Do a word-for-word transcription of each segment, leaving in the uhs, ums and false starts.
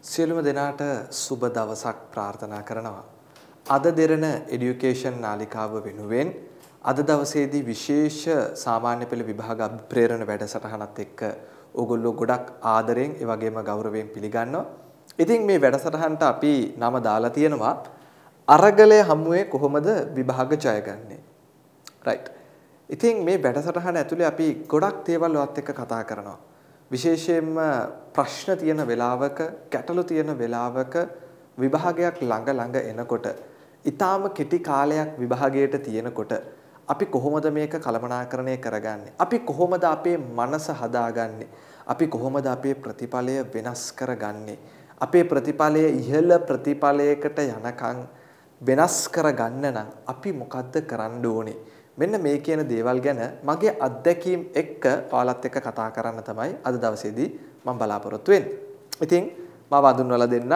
සියලුම දෙනාට සුබ දවසක් ප්‍රාර්ථනා කරනවා. අද දෙරණ এডুকেෂන් නාලිකාව වෙනුවෙන් අද දවසේදී විශේෂ සාමාන්‍ය පෙළ විභාග අභිප්‍රේරණ වැඩසටහනත් එක්ක ඕගොල්ලෝ ගොඩක් ආදරෙන් ඒ වගේම ගෞරවයෙන් පිළිගන්නවා. ඉතින් මේ වැඩසටහනට අපි නම දාලා තියෙනවා අරගලය හමුවේ කොහොමද විභාග ජයගන්නේ. රයිට්. ඉතින් මේ වැඩසටහන ඇතුලේ අපි ගොඩක් දේවල් ඔයත් එක්ක කතා කරනවා. විශේෂයෙන්ම ප්‍රශ්න තියෙන වෙලාවක, ගැටලු තියෙන වෙලාවක විභාගයක් ළඟ ළඟ එනකොට, ඊටාම කෙටි කාලයක් විභාගයට තියෙනකොට අපි කොහොමද මේක කළමනාකරණය කරගන්නේ? අපි කොහොමද අපේ මනස හදාගන්නේ? අපි කොහොමද අපේ ප්‍රතිඵලය වෙනස් කරගන්නේ? අපේ ප්‍රතිඵලය ඉහළ ප්‍රතිඵලයකට යනකම් වෙනස් කරගන්න නම් අපි මොකද්ද කරන්න ඕනේ? මෙන්න මේ කියන දේවල් ගැන මගේ අත්දැකීම් එක්ක ඔයාලත් එක්ක කතා කරන්න තමයි අද දවසේදී මම බලාපොරොත්තු වෙන්නේ. ඉතින් මම වඳුන්වලා දෙන්න.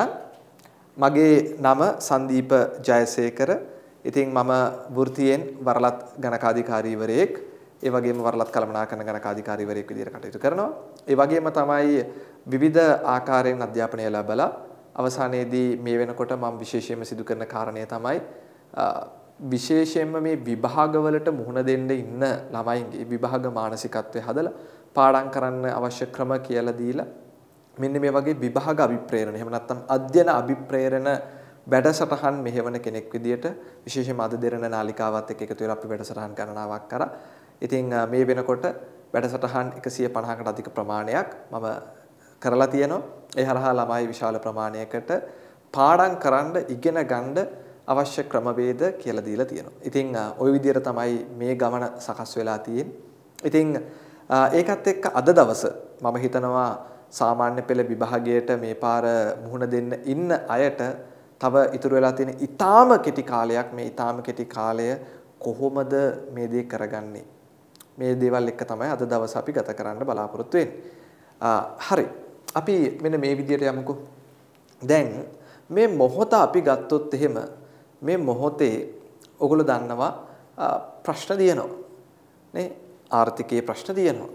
මගේ නම සංදීප ජයසේකර. ඉතින් මම වෘත්තියෙන් වරලත් ගණකාධිකාරීවරයෙක්, ඒ වගේම වරලත් කළමනාකරණ ගණකාධිකාරීවරයෙක් විදිහට කටයුතු කරනවා. ඒ වගේම තමයි විවිධ ආකාරයෙන් අධ්‍යාපනය ලැබලා අවසානයේදී මේ වෙනකොට මම විශේෂයෙන්ම සිදු කරන කාරණය තමයි විශේෂයෙන්ම මේ විභාගවලට මුහුණ දෙන්න ඉන්න ළමයින්ගේ විභාග මානසිකත්වය හදලා පාඩම් කරන්න අවශ්‍ය ක්‍රම කියලා දීලා මෙන්න මේ වගේ විභාග අභිප්‍රේරණ එහෙම නැත්නම් අධ්‍යයන අභිප්‍රේරණ වැඩසටහන් මෙහෙවන කෙනෙක් විදියට විශේෂයෙන්ම අද දෙරණ නාලිකාවත් එක්ක එකතු වෙලා අපි වැඩසටහන් ගණනාවක් කරා. ඉතින් මේ වෙනකොට වැඩසටහන් එකසිය පනහකට අධික ප්‍රමාණයක් මම කරලා තියෙනවා. ඒ හරහා ළමයි විශාල ප්‍රමාණයකට පාඩම් කරන්න ඉගෙන ගන්න අවශ්‍ය ක්‍රමවේද කියලා දීලා තියෙනවා. ඉතින් ওই විදිහට තමයි මේ ගමන සකස් වෙලා තියෙන්නේ. ඉතින් ඒකත් එක්ක අද දවස මම හිතනවා සාමාන්‍ය පෙළ විභාගයට මේ පාර මුහුණ දෙන්න ඉන්න අයට තව ඉතුරු වෙලා තියෙන ඊටාම කෙටි කාලයක්, මේ ඊටාම කෙටි කාලය කොහොමද මේ දේ කරගන්නේ? මේ දේවල් එක්ක තමයි අද දවස අපි ගත කරන්න බලාපොරොත්තු වෙන්නේ. හරි. අපි මෙන්න මේ විදිහට යමුකෝ. දැන් මේ මොහොත අපි ගත්තොත් එහෙම මේ මොහොතේ ඔගොල්ලෝ දන්නවා ප්‍රශ්න තියෙනවා නේ, ආර්ථිකයේ ප්‍රශ්න තියෙනවා,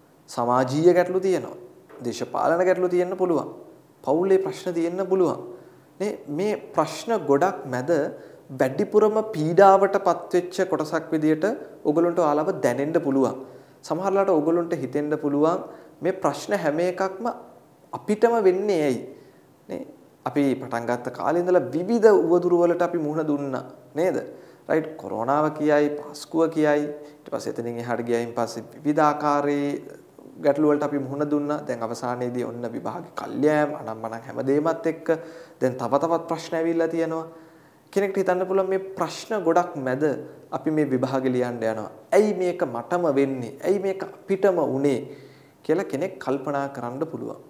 සමාජීය ගැටලු තියෙනවා, දේශපාලන ගැටලු තියෙන්න පුළුවන්, පවුලේ ප්‍රශ්න තියෙන්න පුළුවන් නේ. මේ ප්‍රශ්න ගොඩක් මැද වැඩිපුරම පීඩාවටපත් වෙච්ච කොටසක් විදියට ඔගොල්ලන්ට ඔයාලව දැනෙන්න පුළුවන්. සමහරවිට ඔගොල්ලන්ට හිතෙන්න පුළුවන් මේ ප්‍රශ්න හැම එකක්ම අපිටම වෙන්නේ ඇයි නේ? අපි පටන් ගත්ත කාලේ ඉඳලා විවිධ උවදුරු වලට අපි මුහුණ දුන්නා නේද? රයිට්. කොරෝනාව කියයි, පාස්කුව කියයි, ඊට පස්සේ එතනින් එහාට ගියයින් පස්සේ විවිධ ආකාරයේ ගැටලු වලට අපි මුහුණ දුන්නා. දැන් අවසානයේදී ඔන්න විභාගේ කල්යම් අනම්මනම් හැමදේමත් එක්ක දැන් තව තවත් ප්‍රශ්න ඇවිල්ලා තියෙනවා. කෙනෙක්ට හිතන්න පුළුවන් මේ ප්‍රශ්න ගොඩක් මැද අපි මේ විභාගේ ලියන්න යනවා. ඇයි මේක මටම වෙන්නේ? ඇයි මේක අපිටම උනේ කියලා කෙනෙක් කල්පනා කරන්න පුළුවන්.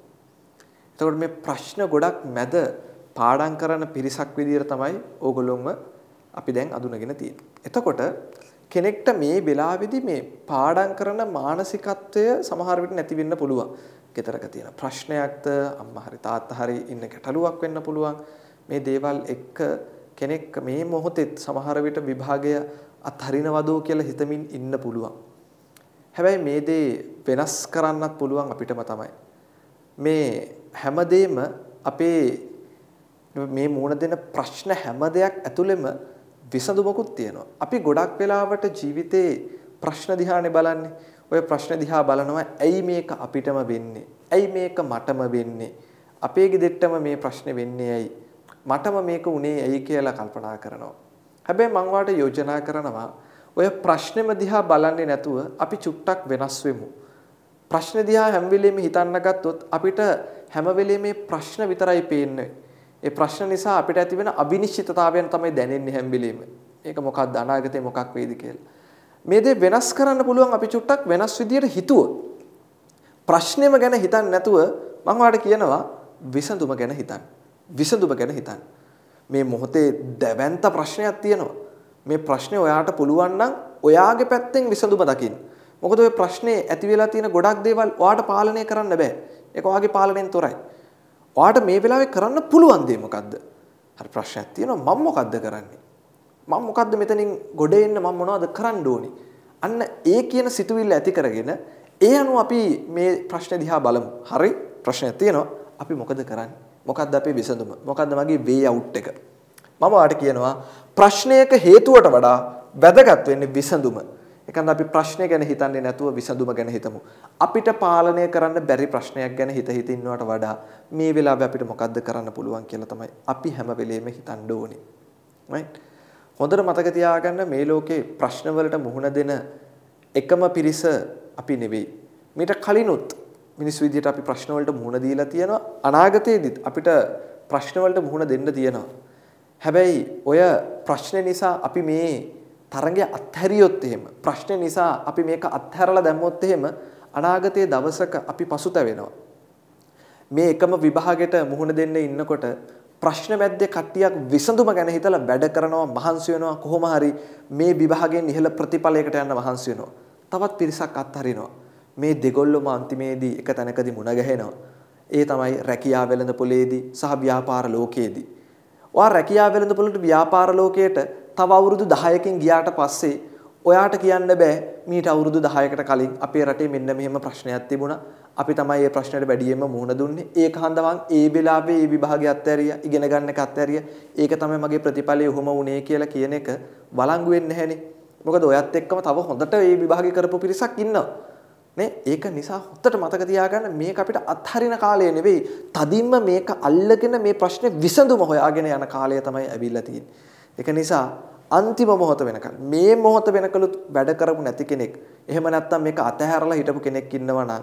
එතකොට මේ ප්‍රශ්න ගොඩක් මැද පාඩම් කරන පිරිසක් විදියට තමයි ඕගොල්ලොම අපි දැන් අඳුනගෙන තියෙන්නේ. එතකොට කෙනෙක්ට මේ වෙලාවේදී මේ පාඩම් කරන මානසිකත්වය සමහර විට නැති වෙන්න පුළුවන්. ගෙදරක තියෙන ප්‍රශ්නයක්ද, අම්මා හරි තාත්තා හරි ඉන්න ගැටලුවක් වෙන්න පුළුවන්. මේ දේවල් එක්ක කෙනෙක් මේ මොහොතේ සමහර විට විභාගය අත්හරිනවදෝ කියලා හිතමින් ඉන්න පුළුවන්. හැබැයි මේ දේ වෙනස් කරන්නත් පුළුවන් අපිටම තමයි. මේ හැමදේම අපේ මේ මුණ දෙන ප්‍රශ්න හැම දෙයක් ඇතුළෙම විසඳුමකුත් තියෙනවා. අපි ගොඩක් වෙලාවට ජීවිතේ ප්‍රශ්න දිහානේ බලන්නේ. ඔය ප්‍රශ්න දිහා බලනවා ඇයි මේක අපිටම වෙන්නේ? ඇයි මේක මටම වෙන්නේ? අපේ ගෙදෙට්ටම මේ ප්‍රශ්නේ වෙන්නේ ඇයි? මටම මේක උනේ ඇයි කියලා කල්පනා කරනවා. හැබැයි මම වාට යෝජනා කරනවා ඔය ප්‍රශ්නෙම දිහා බලන්නේ නැතුව අපි චුට්ටක් වෙනස් වෙමු. ප්‍රශ්න දිහා හැම වෙලෙම හිතන්න ගත්තොත් අපිට හැම වෙලෙම මේ ප්‍රශ්න විතරයි පේන්නේ. ඒ ප්‍රශ්න නිසා අපිට ඇති වෙන අවිනිශ්චිතතාවයන් තමයි දැනෙන්නේ හැම වෙලෙම. ඒක මොකක්ද අනාගතේ මොකක් වෙයිද කියලා. මේ දේ වෙනස් කරන්න පුළුවන් අපි චුට්ටක් වෙනස් විදියට හිතුවොත්. ප්‍රශ්නෙම ගැන හිතන්නේ නැතුව මම ඔයාලට කියනවා විසඳුම ගැන හිතන්න. විසඳුම ගැන හිතන්න. මේ මොහොතේ දැවැන්ත ප්‍රශ්නයක් තියෙනවා. මේ ප්‍රශ්නේ ඔයාට පුළුවන් නම් ඔයාගේ පැත්තෙන් විසඳුම දකින්න. මොකද ඔය ප්‍රශ්නේ ඇති වෙලා තියෙන ගොඩක් දේවල් ඔයාට පාලනය කරන්න බෑ. ඒක ඔයාගේ පාලනයෙන් තොරයි. ඔයාට මේ වෙලාවේ කරන්න පුළුවන් දේ මොකද්ද? හරි ප්‍රශ්නයක් තියෙනවා මම මොකද්ද කරන්නේ? මම මොකද්ද මෙතනින් ගොඩ එන්න මම මොනවද කරන්න ඕනේ? අන්න ඒ කියන සිතුවිල්ල ඇති කරගෙන ඒ අනුව අපි මේ ප්‍රශ්නේ දිහා බලමු. හරි ප්‍රශ්නයක් තියෙනවා අපි මොකද කරන්නේ? මොකක්ද අපේ විසඳුම? මොකක්ද මගේ way out එක? මම ඔයාලට කියනවා ප්‍රශ්නයක හේතුවට වඩා වැදගත් වෙන්නේ විසඳුම. ඒකන්ද අපි ප්‍රශ්නය ගැන හිතන්නේ නැතුව විසඳුම ගැන හිතමු. අපිට පාලනය කරන්න බැරි ප්‍රශ්නයක් ගැන හිත හිත ඉන්නවට වඩා මේ වෙලාවේ අපිට මොකද්ද කරන්න පුළුවන් කියලා තමයි අපි හැම වෙලෙම හිතන්න ඕනේ. right? හොඳට මතක තියාගන්න මේ ලෝකේ ප්‍රශ්න වලට මුහුණ දෙන එකම පිරිස අපි නෙවෙයි. මීට කලිනුත් මිනිස් විදියට අපි ප්‍රශ්න වලට මුහුණ දීලා තියෙනවා. අනාගතයේදීත් අපිට ප්‍රශ්න වලට මුහුණ දෙන්න තියෙනවා. හැබැයි ඔය ප්‍රශ්න නිසා අපි මේ තරංගය අත්හැරියොත් එහෙම ප්‍රශ්න නිසා අපි මේක අත්හැරලා දැම්මොත් එහෙම අනාගතයේ දවසක අපි පසුතැවෙනවා. මේ එකම විභාගයට මුහුණ දෙන්න ඉන්නකොට ප්‍රශ්න මැද්දේ කට්ටියක් විසඳුම ගැන හිතලා වැඩ කරනවා මහන්සි වෙනවා කොහොම හරි මේ විභාගයෙන් ඉහළ ප්‍රතිඵලයකට යන්න මහන්සි වෙනවා. තවත් පිරිසක් අත්හරිනවා. මේ දෙගොල්ලම අන්තිමේදී එක තැනකදී මුණ ගැහෙනවා. ඒ තමයි රැකියාව වෙළඳපොලේදී සහ ව්‍යාපාර ලෝකයේදී. ඔයා රැකියාව වෙළඳපොළට ව්‍යාපාර ලෝකයට තව අවුරුදු දහයකින් ගියාට පස්සේ ඔයාට කියන්න බෑ මීට අවුරුදු දහයකට කලින් අපේ රටේ මෙන්න මෙහෙම ප්‍රශ්නයක් තිබුණා. අපි තමයි මේ ප්‍රශ්නෙට වැඩියෙන්ම මුහුණ දුන්නේ. ඒක හන්ද මං ඒ වෙලාවේ මේ විභාගය අත්හැරියා, ඉගෙන ගන්න එක අත්හැරියා. ඒක තමයි මගේ ප්‍රතිඵලය උහුම වුණේ කියලා කියන එක වළංගු වෙන්නේ නැහැනේ. මොකද ඔයත් එක්කම තව හොඳට මේ විභාගය කරපු පිරිසක් ඉන්නවා. නේ? ඒක නිසා හොඳට මතක තියාගන්න මේක අපිට අත්හරින කාලය නෙවෙයි. තදින්ම මේක අල්ලගෙන මේ ප්‍රශ්නේ විසඳුම හොයාගෙන යන කාලය තමයි ඇවිල්ලා තියෙන්නේ. ඒක නිසා අන්තිම මොහොත වෙනකන් මේ මොහොත වෙනකලුත් වැඩ කරපු නැති කෙනෙක් එහෙම නැත්නම් මේක අතහැරලා හිටපු කෙනෙක් ඉන්නවා නම්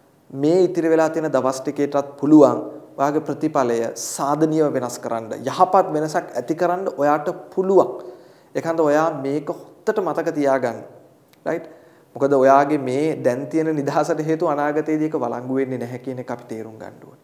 මේ ඉතිරි වෙලා තියෙන දවස් ටිකේටත් පුළුවන් ඔයාගේ ප්‍රතිඵලය සාධනීයව වෙනස් කරන්න යහපත් වෙනසක් ඇති කරන්න ඔයාට පුළුවන්. ඒකන්ද ඔයා මේක හොත්තට මතක තියාගන්න. right? මොකද ඔයාගේ මේ දැන් තියෙන නිදහසට හේතුව අනාගතයේදී ඒක වළංගු වෙන්නේ නැහැ කියන එක අපි තේරුම් ගන්න ඕනේ.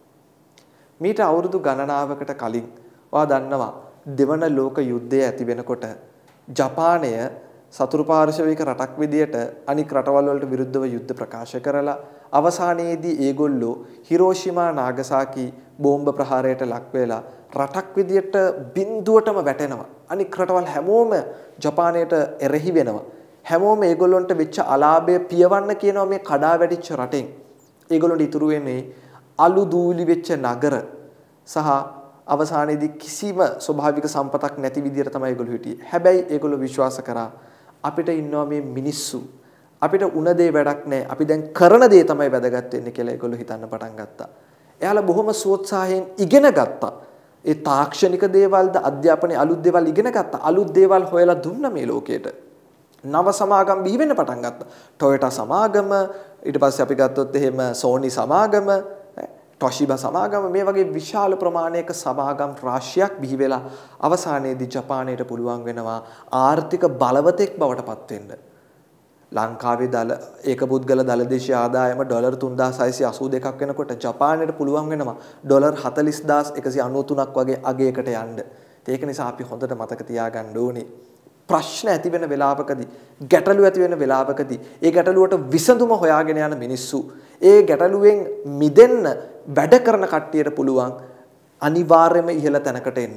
මීට අවුරුදු ගණනාවකට කලින් ඔයා දන්නවා දෙවන ලෝක යුද්ධය ඇති වෙනකොට ජපානය සතුරු පාර්ශවික රටක් විදියට අනික් රටවල් වලට විරුද්ධව යුද්ධ ප්‍රකාශ කරලා අවසානයේදී ඒගොල්ලෝ හිරෝෂිමා නාගසාකි බෝම්බ ප්‍රහාරයට ලක් වෙලා රටක් විදියට බිඳුවටම වැටෙනවා. අනික් රටවල් හැමෝම ජපානයට එරෙහි වෙනවා. හැමෝම ඒගොල්ලන්ට වෙච්ච අලාභය පියවන්න කියනවා මේ කඩා වැටිච්ච රටෙන්. ඒගොල්ලන්ට ඉතුරු වෙන්නේ අලු දූලි වෙච්ච නගර සහ අවසානයේදී කිසිම ස්වභාවික සම්පතක් නැති විදියට තමයි ඒගොල්ලෝ හිටියේ. හැබැයි ඒගොල්ලෝ විශ්වාස කරා අපිට ඉන්නවා මේ මිනිස්සු. අපිට උන දේ වැඩක් නැහැ. අපි දැන් කරන දේ තමයි වැදගත් වෙන්නේ කියලා ඒගොල්ලෝ හිතන්න පටන් ගත්තා. එයාලා බොහොම සුවත්සාහයෙන් ඉගෙන ගත්තා. ඒ තාක්ෂණික දේවල්ද අධ්‍යාපනයේ අලුත් දේවල් ඉගෙන ගත්තා. අලුත් දේවල් හොයලා දුන්නා මේ ලෝකෙට. නව සමාගම් බිහි වෙන්න පටන් ගත්තා. ටොයෝටා සමාගම, ඊට පස්සේ අපි ගත්තොත් එහෙම සෝනි සමාගම, ටොෂිබා සමාගම මේ වගේ විශාල ප්‍රමාණයක සමාගම් රාශියක් බිහි වෙලා අවසානයේදී ජපානයට පුළුවන් වෙනවා ආර්ථික බලවතෙක් බවට පත් වෙන්න. ලංකාවේ දල ඒකපුද්ගල දලදේශීය ආදායම ඩොලර් තුන්දාස් හයසිය අසූ දෙකක් වෙනකොට ජපානයට පුළුවන් වෙනවා ඩොලර් හතළිස්දාස් එකසිය අනූ තුනක් වගේ අගයකට යන්න. ඒක නිසා අපි හොඳට මතක තියාගන්න ඕනේ. ප්‍රශ්න ඇති වෙන වෙලාවකදී ගැටලු ඇති වෙන වෙලාවකදී ඒ ගැටලුවට විසඳුම හොයාගෙන යන මිනිස්සු ඒ ගැටලුවෙන් මිදෙන්න වැඩ කරන කට්ටියට පුළුවන් අනිවාර්යයෙන්ම ඉහළ තැනකට එන්න.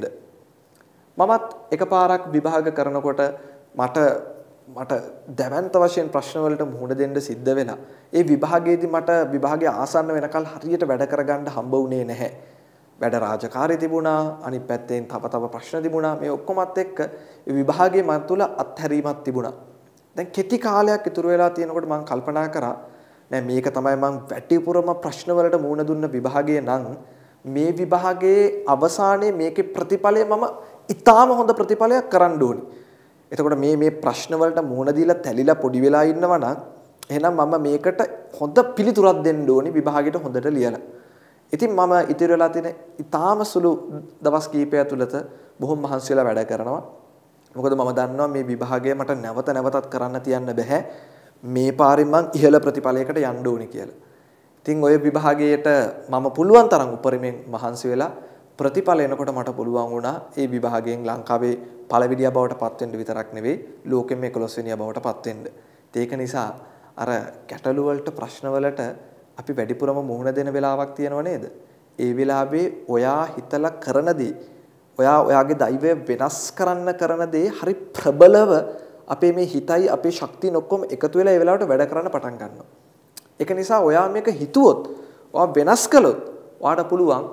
මමත් එකපාරක් විභාග කරනකොට මට මට දැවැන්ත වශයෙන් ප්‍රශ්න වලට මුහුණ දෙන්න සිද්ධ වෙලා ඒ විභාගයේදී මට විභාගය ආසන්න වෙනකල් හරියට වැඩ කරගන්න හම්බ වුණේ නැහැ. වැඩ රාජකාරී තිබුණා, අනිත් පැත්තෙන් තව තව ප්‍රශ්න තිබුණා. මේ ඔක්කොමත් එක්ක විභාගයේ මන් තුල අත්හැරීමක් තිබුණා. දැන් කෙටි කාලයක් ඉතුරු වෙලා තියෙනකොට මම කල්පනා කරා නෑ මේක තමයි මම වැටිපුරම ප්‍රශ්න වලට මුහුණ දුන්න විභාගය නම් මේ විභාගයේ අවසානයේ මේකේ ප්‍රතිඵලය මම ඉතාම හොඳ ප්‍රතිඵලයක් කරන්න ඕනි. එතකොට මේ මේ ප්‍රශ්න වලට මුහුණ දීලා තැලිලා පොඩි වෙලා ඉන්නවා නම් එහෙනම් මම මේකට හොඳ පිළිතුරක් දෙන්න ඕනි විභාගයට හොඳට ලියලා. ඉතින් මම ඉතිරි වෙලා තියෙන ඉතාම සුළු දවස් කීපය තුළත බොහොම මහන්සි වෙලා වැඩ කරනවා. මොකද මම දන්නවා මේ විභාගය මට නැවත නැවතත් කරන්න තියන්න බෑ. මේ පාරෙන් මං ඉහළ ප්‍රතිඵලයකට යන්න ඕනි කියලා. ඉතින් ওই විභාගයට මම පුළුවන් තරම් උපරිමයෙන් මහන්සි වෙලා ප්‍රතිඵල එනකොට මට පුළුවන් වුණා ඒ විභාගයෙන් ලංකාවේ පළවෙනියා බවට පත් වෙන්න විතරක් නෙවෙයි ලෝකෙම එකොළොස් වෙනියා බවට පත් වෙන්න. ඒක නිසා අර ගැටලු වලට ප්‍රශ්න වලට අපි වැඩිපුරම මුහුණ දෙන වෙලාවක් තියෙනව නේද? ඒ වෙලාවේ ඔයා හිතලා කරන දේ, ඔයා ඔයාගේ දෛවය වෙනස් කරන්න කරන දේ හරි ප්‍රබලව අපේ මේ හිතයි අපේ ශක්තියන ඔක්කොම එකතු වෙලා ඒ වෙලාවට වැඩ කරන්න පටන් ගන්නවා. ඒක නිසා ඔයා මේක හිතුවොත්, ඔයා වෙනස් කළොත්, ඔයාට පුළුවන්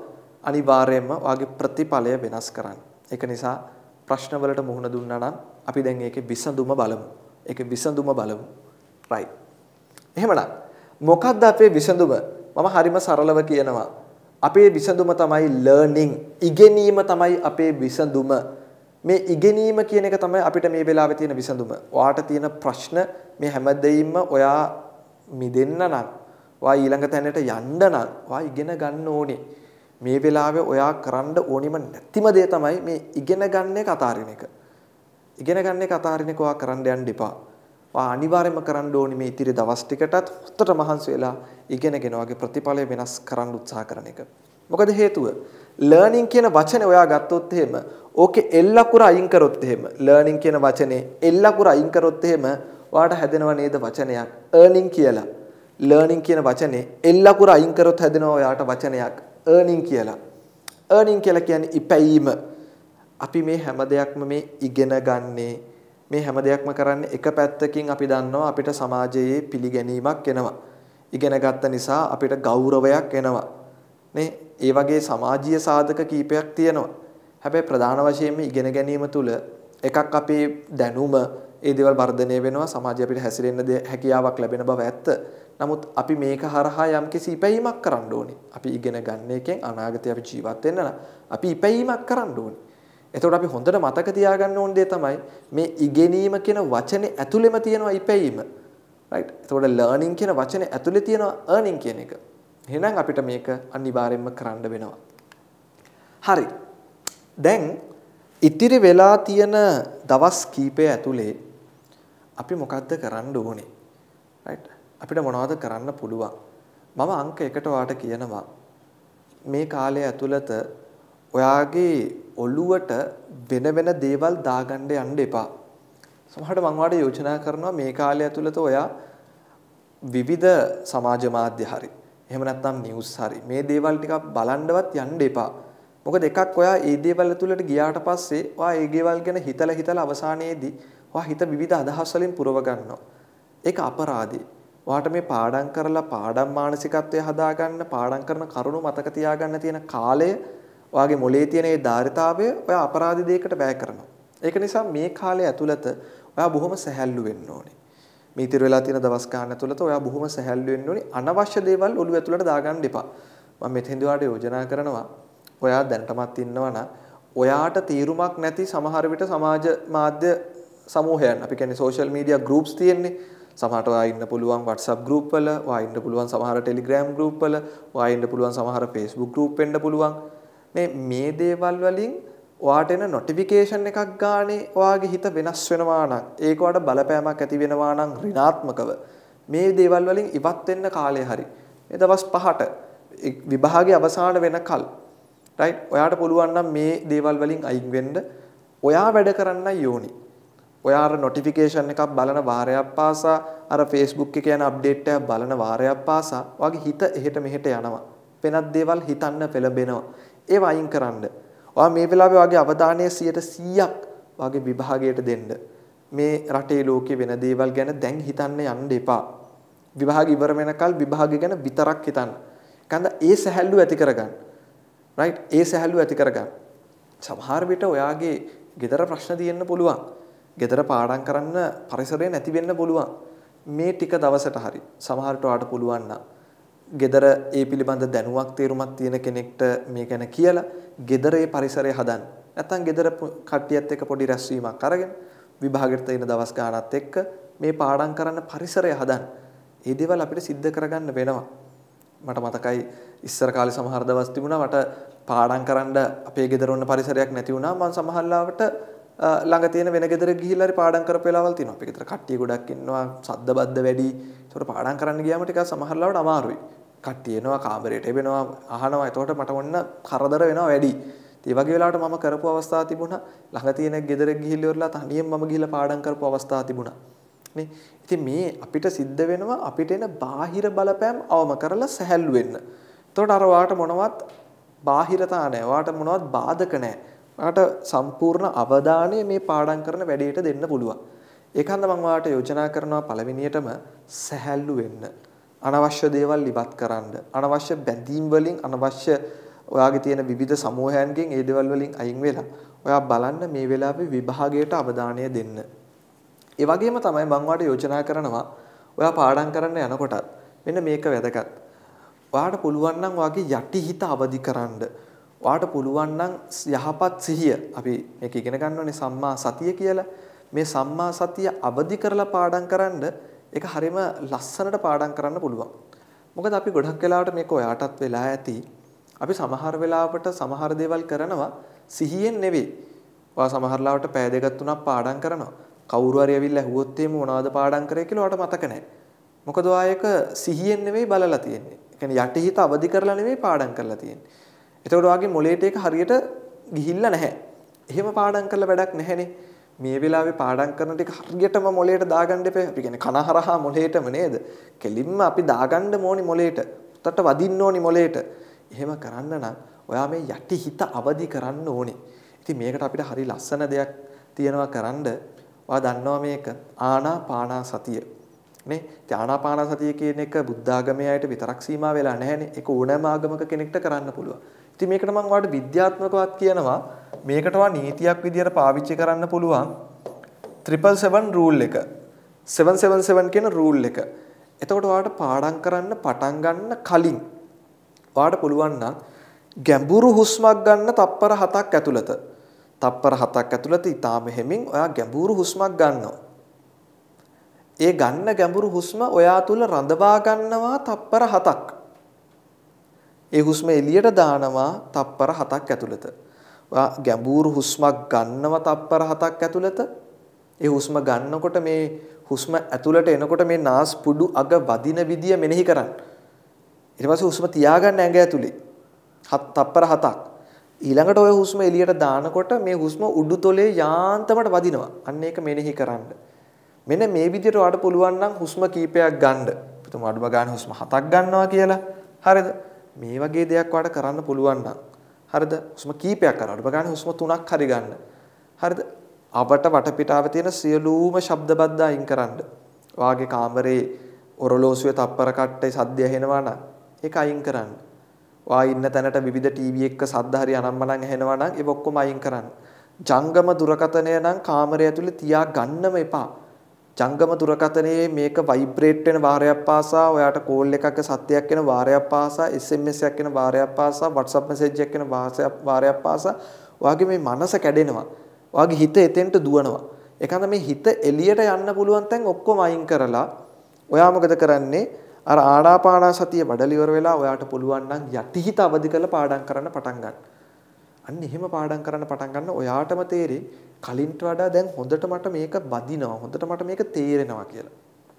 අනිවාර්යයෙන්ම ඔයාගේ ප්‍රතිඵලය වෙනස් කරන්න. ඒක නිසා ප්‍රශ්න වලට මුහුණ දුන්නා නම් අපි දැන් ඒකේ විසඳුම බලමු. ඒකේ විසඳුම බලමු. right. එහෙමනම් මොකක්ද අපේ විසඳුම? මම හරිම සරලව කියනවා. අපේ විසඳුම තමයි learning. ඉගෙනීම තමයි අපේ විසඳුම. මේ ඉගෙනීම කියන එක තමයි අපිට මේ වෙලාවේ තියෙන විසඳුම. ඔයාට තියෙන ප්‍රශ්න මේ හැමදෙයින්ම ඔයා මිදෙන්න නම්, ඔයා ඊළඟ තැනට යන්න නම් ඔයා ඉගෙන ගන්න ඕනේ. මේ වෙලාවේ ඔයා කරන්න ඕනිම නැතිම දේ තමයි මේ ඉගෙන ගන්න එක අතාරින එක. ඉගෙන ගන්න එක අතාරින එක ඔයා කරන්න යන්න එපා. ඔයා අනිවාර්යයෙන්ම කරන්න ඕනේ මේ ඉතිරි දවස් ටිකටත් හොත්තට මහන්සි වෙලා ඉගෙනගෙන ඔයාගේ ප්‍රතිඵලය වෙනස් කරන්න උත්සාහ කරන එක. මොකද හේතුව? learning කියන වචනේ ඔයා ගත්තොත් එහෙම ඕකේ එල් අකුර අයින් කරොත් එහෙම learning කියන වචනේ එල් අකුර අයින් කරොත් එහෙම ඔයාට හැදෙනව නේද වචනයක් earning කියලා. learning කියන වචනේ එල් අකුර අයින් කරොත් හැදෙනවා ඔයාට වචනයක් earning කියලා. earning කියලා කියන්නේ ඉපැයීම. අපි මේ හැම දෙයක්ම මේ ඉගෙන ගන්නේ මේ හැම දෙයක්ම කරන්නේ එක පැත්තකින් අපි දන්නවා අපිට සමාජයේ පිළිගැනීමක් එනවා. ඉගෙන ගත්ත නිසා අපිට ගෞරවයක් එනවා. නේ ඒ වගේ සමාජීය සාධක කීපයක් තියෙනවා. හැබැයි ප්‍රධාන වශයෙන්ම ඉගෙන ගැනීම තුළ එකක් අපේ දැනුම ඒ දේවල් වර්ධනය වෙනවා. සමාජය අපිට හැසිරෙන්න හැකියාවක් ලැබෙන බව ඇත්ත. නමුත් අපි මේක හරහා යම්කිසි ඉපැයීමක් කරන්න ඕනේ. අපි ඉගෙන ගන්න එකෙන් අනාගතේ අපි ජීවත් වෙන්න නම් අපි ඉපැයීමක් කරන්න ඕනේ. එතකොට අපි හොඳට මතක තියාගන්න ඕන දේ තමයි මේ ඉගෙනීම කියන වචනේ ඇතුළෙම තියෙනවා ඉපැයීම. right? එතකොට learning කියන වචනේ ඇතුළේ තියෙනවා earning කියන එක. එහෙනම් අපිට මේක අනිවාර්යයෙන්ම කරන්න වෙනවා. හරි. දැන් ඉතිරි වෙලා තියෙන දවස් කීපය ඇතුලේ අපි මොකද්ද කරන්න ඕනේ? right? අපිට මොනවද කරන්න පුළුවන්? මම අංක එකට ඔයාලට කියනවා මේ කාලය ඇතුළත ඔයාගේ ඔළුවට වෙන වෙන දේවල් දාගන්න යන්න එපා. සමහරවිට මම ඔයාලට යෝජනා කරනවා මේ කාලය ඇතුළත ඔයා විවිධ සමාජ මාධ්‍ය හරි එහෙම නැත්නම් නිවුස් හරි මේ දේවල් ටිකක් බලන්නවත් යන්න එපා. මොකද එකක් ඔයා ඒ දේවල් ඇතුළට ගියාට පස්සේ ඔයා ඒ දේවල් ගැන හිතලා හිතලා අවසානයේදී ඔයා හිත විවිධ අදහස් වලින් පුරව ගන්නවා. ඒක අපරාධේ. ඔයාට මේ පාඩම් කරලා පාඩම් මානසිකත්වය හදාගන්න පාඩම් කරන කරුණු මතක තියාගන්න තියෙන කාලය ඔයාගේ මොලේ තියෙන ඒ ධාරිතාවය ඔයා අපරාධ දෙයකට වැය කරනවා. ඒක නිසා මේ කාලය ඇතුළත ඔයා බොහොම සැහැල්ලු වෙන්න ඕනේ. මේ ඉතිරි වෙලා තියෙන දවස් ගන්න ඇතුළත ඔයා බොහොම සැහැල්ලු වෙන්න ඕනේ. අනවශ්‍ය දේවල් ඔළුව ඇතුළට දාගන්න එපා. මම මෙතෙන්දී ඔයාට යෝජනා කරනවා ඔයා දැනටමත් ඉන්නවා නම් ඔයාට තීරුමක් නැති සමහර විට සමාජ මාධ්‍ය සමූහයන් අපි කියන්නේ social media groups තියෙන්නේ. සමහරට ඔයා ඉන්න පුළුවන් WhatsApp group වල, ඔයා ඉන්න පුළුවන් සමහර Telegram group වල, ඔයා ඉන්න පුළුවන් සමහර Facebook group වෙන්න පුළුවන්. මේ මේ දේවල් වලින් ඔයාට එන notification එකක් ගානේ ඔයාගේ හිත වෙනස් වෙනවා නම් ඒක ඔයාට බලපෑමක් ඇති වෙනවා නම් ඍණාත්මකව මේ දේවල් වලින් ඉවත් වෙන්න කාලය හරි. මේ දවස් පහට විභාගයේ අවසාන වෙනකල් right ඔයාට පුළුවන් නම් මේ දේවල් වලින් අයින් වෙන්න ඔයා වැඩ කරන්නයි ඕනි. ඔයා අර notification එකක් බලන වාරයක් පාසා අර Facebook එකේ යන update එක බලන වාරයක් පාසා ඔයාගේ හිත එහෙට මෙහෙට යනවා. වෙනත් දේවල් හිතන්න පෙළඹෙනවා. ඒව අයින් කරන්න. ඔයා මේ වෙලාවේ ඔයාගේ අවධානය සියයට සීයක් ඔයාගේ විභාගයට දෙන්න. මේ රටේ ලෝකේ වෙන දේවල් ගැන දැන් හිතන්න යන්න එපා. විභාග ඉවර වෙනකල් විභාගය ගැන විතරක් හිතන්න. කන්ද ඒ සැහැල්ලුව ඇති කරගන්න. right? ඒ සැහැල්ලුව ඇති කරගන්න. සමහර විට ඔයාගේ ගෙදර ප්‍රශ්න තියෙන්න පුළුවන්. ගෙදර පාඩම් කරන්න පරිසරය නැති වෙන්න පුළුවන්. මේ ටික දවසට හරි සමහරට ඔයාට පුළුවන් නම් ගෙදර ඒ පිළිබඳ දැනුවක් තේරුමක් තියෙන කෙනෙක්ට මේ ගැන කියලා ගෙදර ඒ පරිසරය හදන්න. නැත්නම් ගෙදර කට්ටියත් එක්ක පොඩි රැස්වීමක් අරගෙන විභාගෙට තියෙන දවස් ගානත් එක්ක මේ පාඩම් කරන්න පරිසරය හදන්න. මේ දේවල් අපිට සිද්ධ කරගන්න වෙනවා. මට මතකයි ඉස්සර කාලේ සමහර දවස් තිබුණා මට පාඩම් කරන්න අපේ ගෙදර වුණ පරිසරයක් නැති වුණා. මම සමහරවිට ළඟ තියෙන වෙන ගෙදරක ගිහිල්ලා හරි පාඩම් කරපු වෙලාවල් තියෙනවා. අපේ ගෙදර කට්ටිය ගොඩක් ඉන්නවා. සද්ද බද්ද වැඩි. ඒකට පාඩම් කරන්න ගියාම ටිකක් සමහරවිට අමාරුයි. කට්ටිය එනවා කාමරේට එවෙනවා අහනවා. එතකොට මට ඔන්න කරදර වෙනවා වැඩි. ඒ වගේ වෙලාවට මම කරපු අවස්ථා තිබුණා. ළඟ තියෙන ගෙදරක ගිහිල්ලා ඉවරලා තනියෙන් මම ගිහිල්ලා පාඩම් කරපු අවස්ථා තිබුණා. නේ. ඉතින් මේ අපිට සිද්ධ වෙනවා අපිට එන බාහිර බලපෑම් අවම කරලා සැහැල්ලු වෙන්න. එතකොට අර වාට මොනවත් බාහිරතා නැහැ. වාට මොනවත් බාධක නැහැ. වාට සම්පූර්ණ අවධානය මේ පාඩම් කරන වැඩේට දෙන්න පුළුවන්. ඒකන්ද මම වාට යෝජනා කරනවා පළවෙනියටම සැහැල්ලු වෙන්න. අනවශ්‍ය දේවල් ඉවත් කරන්න. අනවශ්‍ය බැඳීම් වලින් අනවශ්‍ය ඔයාගේ තියෙන විවිධ සමූහයන්ගෙන් ඒ දේවල් වලින් අයින් වෙලා ඔයා බලන්න මේ වෙලාවේ විභාගයට අවධානය දෙන්න. ඒ වගේම තමයි මම වාට යෝජනා කරනවා ඔයා පාඩම් කරන්න යනකොට මෙන්න මේක වැදගත්. ඔයාට පුළුවන් නම් ඔයාගේ යටිහිත අවදි කරන්න. ඔයාට පුළුවන් නම් යහපත් සිහිය අපි මේක ඉගෙන ගන්න ඕනේ සම්මා සතිය කියලා. මේ සම්මා සතිය අවදි කරලා පාඩම් කරන්න ඒක හරියම ලස්සනට පාඩම් කරන්න පුළුවන්. මොකද අපි ගොඩක් වෙලාවට මේක ඔයාටත් වෙලා ඇති. අපි සමහර වෙලාවට සමහර දේවල් කරනවා සිහියෙන් නෙවෙයි. ඔයා සමහර ලාවට පැය දෙකක් තුනක් පාඩම් කරනවා. කවුරු හරි ඇවිල්ලා ඇහුවොත් එimhe මොනවද පාඩම් කරේ කියලා ඔයාට මතක නැහැ. මොකද ඔයා ඒක සිහියෙන් නෙවෙයි බලලා තියෙන්නේ. ඒ කියන්නේ යටිහිත අවදි කරලා නෙවෙයි පාඩම් කරලා තියෙන්නේ. එතකොට ඔයාගේ මොලේට ඒක හරියට ගිහිල්ලා නැහැ. එහෙම පාඩම් කරලා වැඩක් නැහැනේ. මේ වෙලාවේ පාඩම් කරන ටික හරියටම මොලේට දාගන්න එපා. අපි කියන්නේ කනහරහා මොලේටම නේද? කෙලින්ම අපි දාගන්න ඕනි මොලේට. උත්තට වදින්න ඕනි මොලේට. එහෙම කරන්න නම් ඔයා මේ යටි හිත අවදි කරන්න ඕනේ. ඉතින් මේකට අපිට හරි ලස්සන දෙයක් තියෙනවා කරන්න. ඔයා දන්නවා මේක ආනාපාන සතිය. නේ? ඉතින් ආනාපාන සතිය කියන එක බුද්ධ ආගමේ අයට විතරක් සීමා වෙලා නැහැනේ. ඒක ඕනෑම ආගමක කෙනෙක්ට කරන්න පුළුවන්. ඉතින් මේකට මම ඔයාලට විද්‍යාත්මකවත් කියනවා මේකට ඔයා නීතියක් විදියට පාවිච්චි කරන්න පුළුවන් triple seven rule එක. seven seven seven කියන rule එක. එතකොට ඔයාලට පාඩම් කරන්න පටන් ගන්න කලින් ඔයාලට පුළුවන් නම් ගැඹුරු හුස්මක් ගන්න තප්පර හතක් ඇතුළත. තප්පර හතක් ඇතුළත ඊටාම හැමින් ඔයා ගැඹුරු හුස්මක් ගන්නවා. ඒ ගන්න ගැඹුරු හුස්ම ඔයා තුල රඳවා ගන්නවා තප්පර හතක්. ඒ හුස්ම එළියට දානවා තප්පර හතක් ඇතුළත. ඔයා ගැඹුරු හුස්මක් ගන්නවා තප්පර හතක් ඇතුළත. ඒ හුස්ම ගන්නකොට මේ හුස්ම ඇතුළට එනකොට මේ නාස් පුඩු අග වදින විදිය මෙනෙහි කරන්න. ඊට පස්සේ හුස්ම තියාගන්න ඇඟ ඇතුලේ. හත් තප්පර හතක්. ඊළඟට ඔය හුස්ම එළියට දානකොට මේ හුස්ම උඩුතොලේ යාන්තමට වදිනවා. අන්න ඒක මෙනෙහි කරන්න. මෙන්න මේ විදිහට ඔයාලට පුළුවන් නම් හුස්ම කීපයක් ගන්න. හිතමු අඩුම ගන්න හුස්ම හතක් ගන්නවා කියලා. හරිද? මේ වගේ දෙයක් ඔයාලට කරන්න පුළුවන් නම්. හරිද? හුස්ම කීපයක් කරා. අඩුම ගන්න හුස්ම තුනක් හරි ගන්න. හරිද? අපට වටපිටාවේ තියෙන සියලුම ශබ්ද බද්ද අයින් කරන්න. ඔයාගේ කාමරේ ඔරලෝසුවේ තප්පර කට්ටේ සද්ද ඇහෙනවා නම් ඒක අයින් කරන්න. ඔයා ඉන්න තැනට විවිධ ටීවී එකක සද්ද හරි අනම්මනම් ඇහෙනවා නම් ඒක ඔක්කොම අයින් කරන්න. ජංගම දුරකථනය නම් කාමරය ඇතුලේ තියා ගන්නම එපා. ජංගම දුරකථනයේ මේක ভাইබ්‍රේට් වෙන වාරයක් පාසා ඔයාට කෝල් එකක සත්‍යයක් වෙන වාරයක් පාසා එස් එම් එස් එකක් වෙන වාරයක් පාසා WhatsApp මැසේජ් එකක් වෙන වාරයක් පාසා ඔයාගේ මේ මනස කැඩෙනවා. ඔයාගේ හිත එතෙන්ට දුවනවා. ඒකන්ද මේ හිත එළියට යන්න පුළුවන් තැන් ඔක්කොම අයින් කරලා ඔයා මොකද කරන්නේ? අර ආනාපාන සතිය වඩලා ඉවර වෙලා ඔයාට පුළුවන් නම් යටිහිත අවදි කරලා පාඩම් කරන්න පටන් ගන්න. අන්න එහෙම පාඩම් කරන්න පටන් ගන්න ඔයාටම තේරෙයි කලින්ට වඩා දැන් හොඳට මට මේක වදිනවා. හොඳට මට මේක තේරෙනවා කියලා.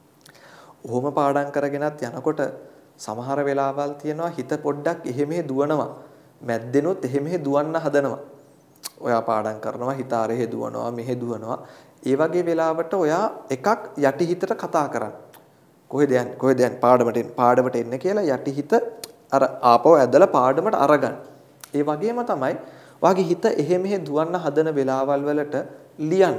ඔහොම පාඩම් කරගෙනත් යනකොට සමහර වෙලාවල් තියෙනවා හිත පොඩ්ඩක් එහෙ මෙහෙ දුවනවා. මැද්දෙනොත් එහෙ මෙහෙ දුවන්න හදනවා. ඔයා පාඩම් කරනවා හිත ආරෙහෙ දුවනවා මෙහෙ දුවනවා. ඒ වගේ වෙලාවට ඔයා එකක් යටිහිතට කතා කරන්න. කොහෙද යන්නේ කොහෙද යන්නේ පාඩමට එන්න පාඩමට එන්න කියලා යටිහිත අර ආපහු ඇදලා පාඩමට අරගන්න. ඒ වගේම තමයි වාගේ හිත එහෙ මෙහෙ දුවන්න හදන වෙලාවල් වලට ලියන්න.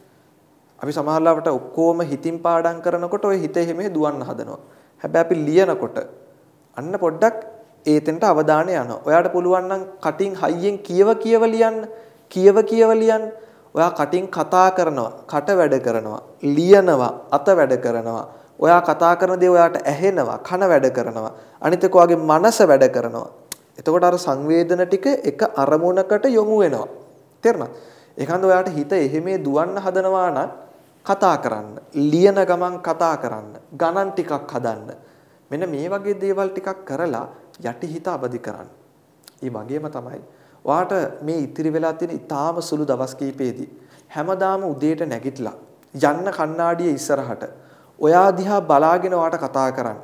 අපි සමහරවිට ඔක්කොම හිතින් පාඩම් කරනකොට ඔය හිත එහෙ මෙහෙ දුවන්න හදනවා. හැබැයි අපි ලියනකොට අන්න පොඩ්ඩක් ඒතෙන්ට අවධානය යනවා. ඔයාට පුළුවන් නම් කටින් හයියෙන් කියව කියව ලියන්න. කියව කියව ලියන්න. ඔයා කටින් කතා කරනවා, කට වැඩ කරනවා, ලියනවා, අත වැඩ කරනවා. ඔයා කතා කරන දේ ඔයාට ඇහෙනවා, කන වැඩ කරනවා. අනිත් එක ඔයාගේ මනස වැඩ කරනවා. එතකොට අර සංවේදන ටික එක අරමුණකට යොමු වෙනවා. තේරුණාද? ඒකන්ද ඔයාට හිත එහෙමේ දුවන්න හදනවා නම් කතා කරන්න. ලියන ගමන් කතා කරන්න. ගණන් ටිකක් හදන්න. මෙන්න මේ වගේ දේවල් ටිකක් කරලා යටි හිත අවදි කරන්න. ඒ වගේම තමයි ඔයාට මේ ඉතිරි වෙලා තියෙන ඊටාම සුළු දවස් කීපෙදී හැමදාම උදේට නැගිටලා යන්න කණ්ණාඩියේ ඉස්සරහට ඔයා දිහා බලාගෙන ඔයාට කතා කරන්න.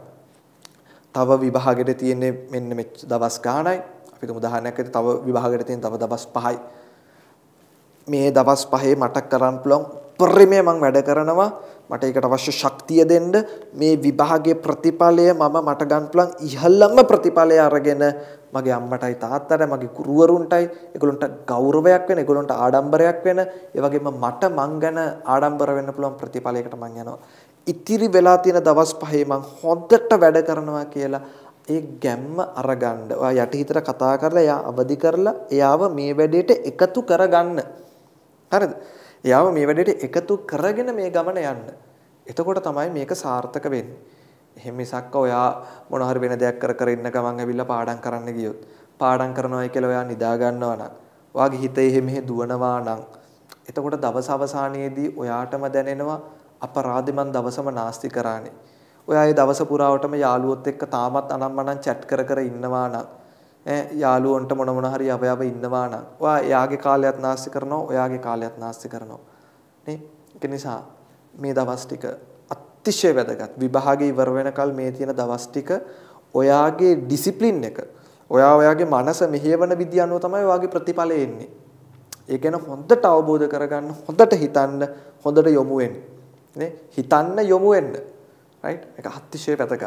තව විභාගෙට තියෙන්නේ මෙන්න මෙච්ච දවස් ගාණයි. අපි තුමු උදාහරණයක් විදිහට තව විභාගෙට තියෙන තව දවස් පහයි. මේ දවස් පහේ මට කරන්න පුළුවන් පරිමේ මම වැඩ කරනවා. මට ඒකට අවශ්‍ය ශක්තිය දෙන්න මේ විභාගයේ ප්‍රතිඵලය මම මට ගන්න පුළුවන් ඉහළම ප්‍රතිඵලය අරගෙන මගේ අම්මටයි තාත්තට මගේ ගුරුවරුන්ටයි ඒගොල්ලන්ට ගෞරවයක් වෙන ඒගොල්ලන්ට ආඩම්බරයක් වෙන ඒ වගේම මට මං ගැන ආඩම්බර වෙන්න පුළුවන් ප්‍රතිඵලයකට මං යනවා. ඉතිරි වෙලා තියෙන දවස් පහේ මං හොඳට වැඩ කරනවා කියලා ඒ ගැම්ම අරගන්න. ඔයා යටි හිතට කතා කරලා එයා අවදි කරලා එයාව මේ වැඩේට එකතු කරගන්න. හරිද? එයාව මේ වැඩේට එකතු කරගෙන මේ ගමන යන්න. එතකොට තමයි මේක සාර්ථක වෙන්නේ. එහෙම මිසක් ඔයා මොන හරි වෙන දෙයක් කර කර ඉන්න ගමන් ඇවිල්ලා පාඩම් කරන්න ගියොත් පාඩම් කරනවායි කියලා ඔයා නිදා ගන්නවා නම් ඔයාගේ හිතේ එහෙ මෙහෙ දුවනවා නම් එතකොට දවස් අවසානයේදී ඔයාටම දැනෙනවා අපරාධෙ මන් දවසම නාස්ති කරානේ. ඔයා ඒ දවස පුරාවටම යාළුවොත් එක්ක තාමත් අනම්මනම් chat කර කර ඉන්නවා නම් ඈ යාළුවන්ට මොන මොන හරි යව යව ඉන්නවා නම් ඔයා එයාගේ කාලයත් නාස්ති කරනවා ඔයාගේ කාලයත් නාස්ති කරනවා නේ. ඒක නිසා මේ දවස් ටික අතිශය වැදගත්. විභාගේ ඉවර වෙනකල් මේ තියෙන දවස් ටික ඔයාගේ ඩිසිප්ලින් එක ඔයා ඔයාගේ මනස මෙහෙවන විදිය අනුව තමයි ඔයාගේ ප්‍රතිඵලය එන්නේ. ඒ ගැන හොඳට අවබෝධ කරගන්න, හොඳට හිතන්න, හොඳට යොමු වෙන්න. නේ? හිතන්න යොමු වෙන්න. right? ඒක අතිශය වැදගත්.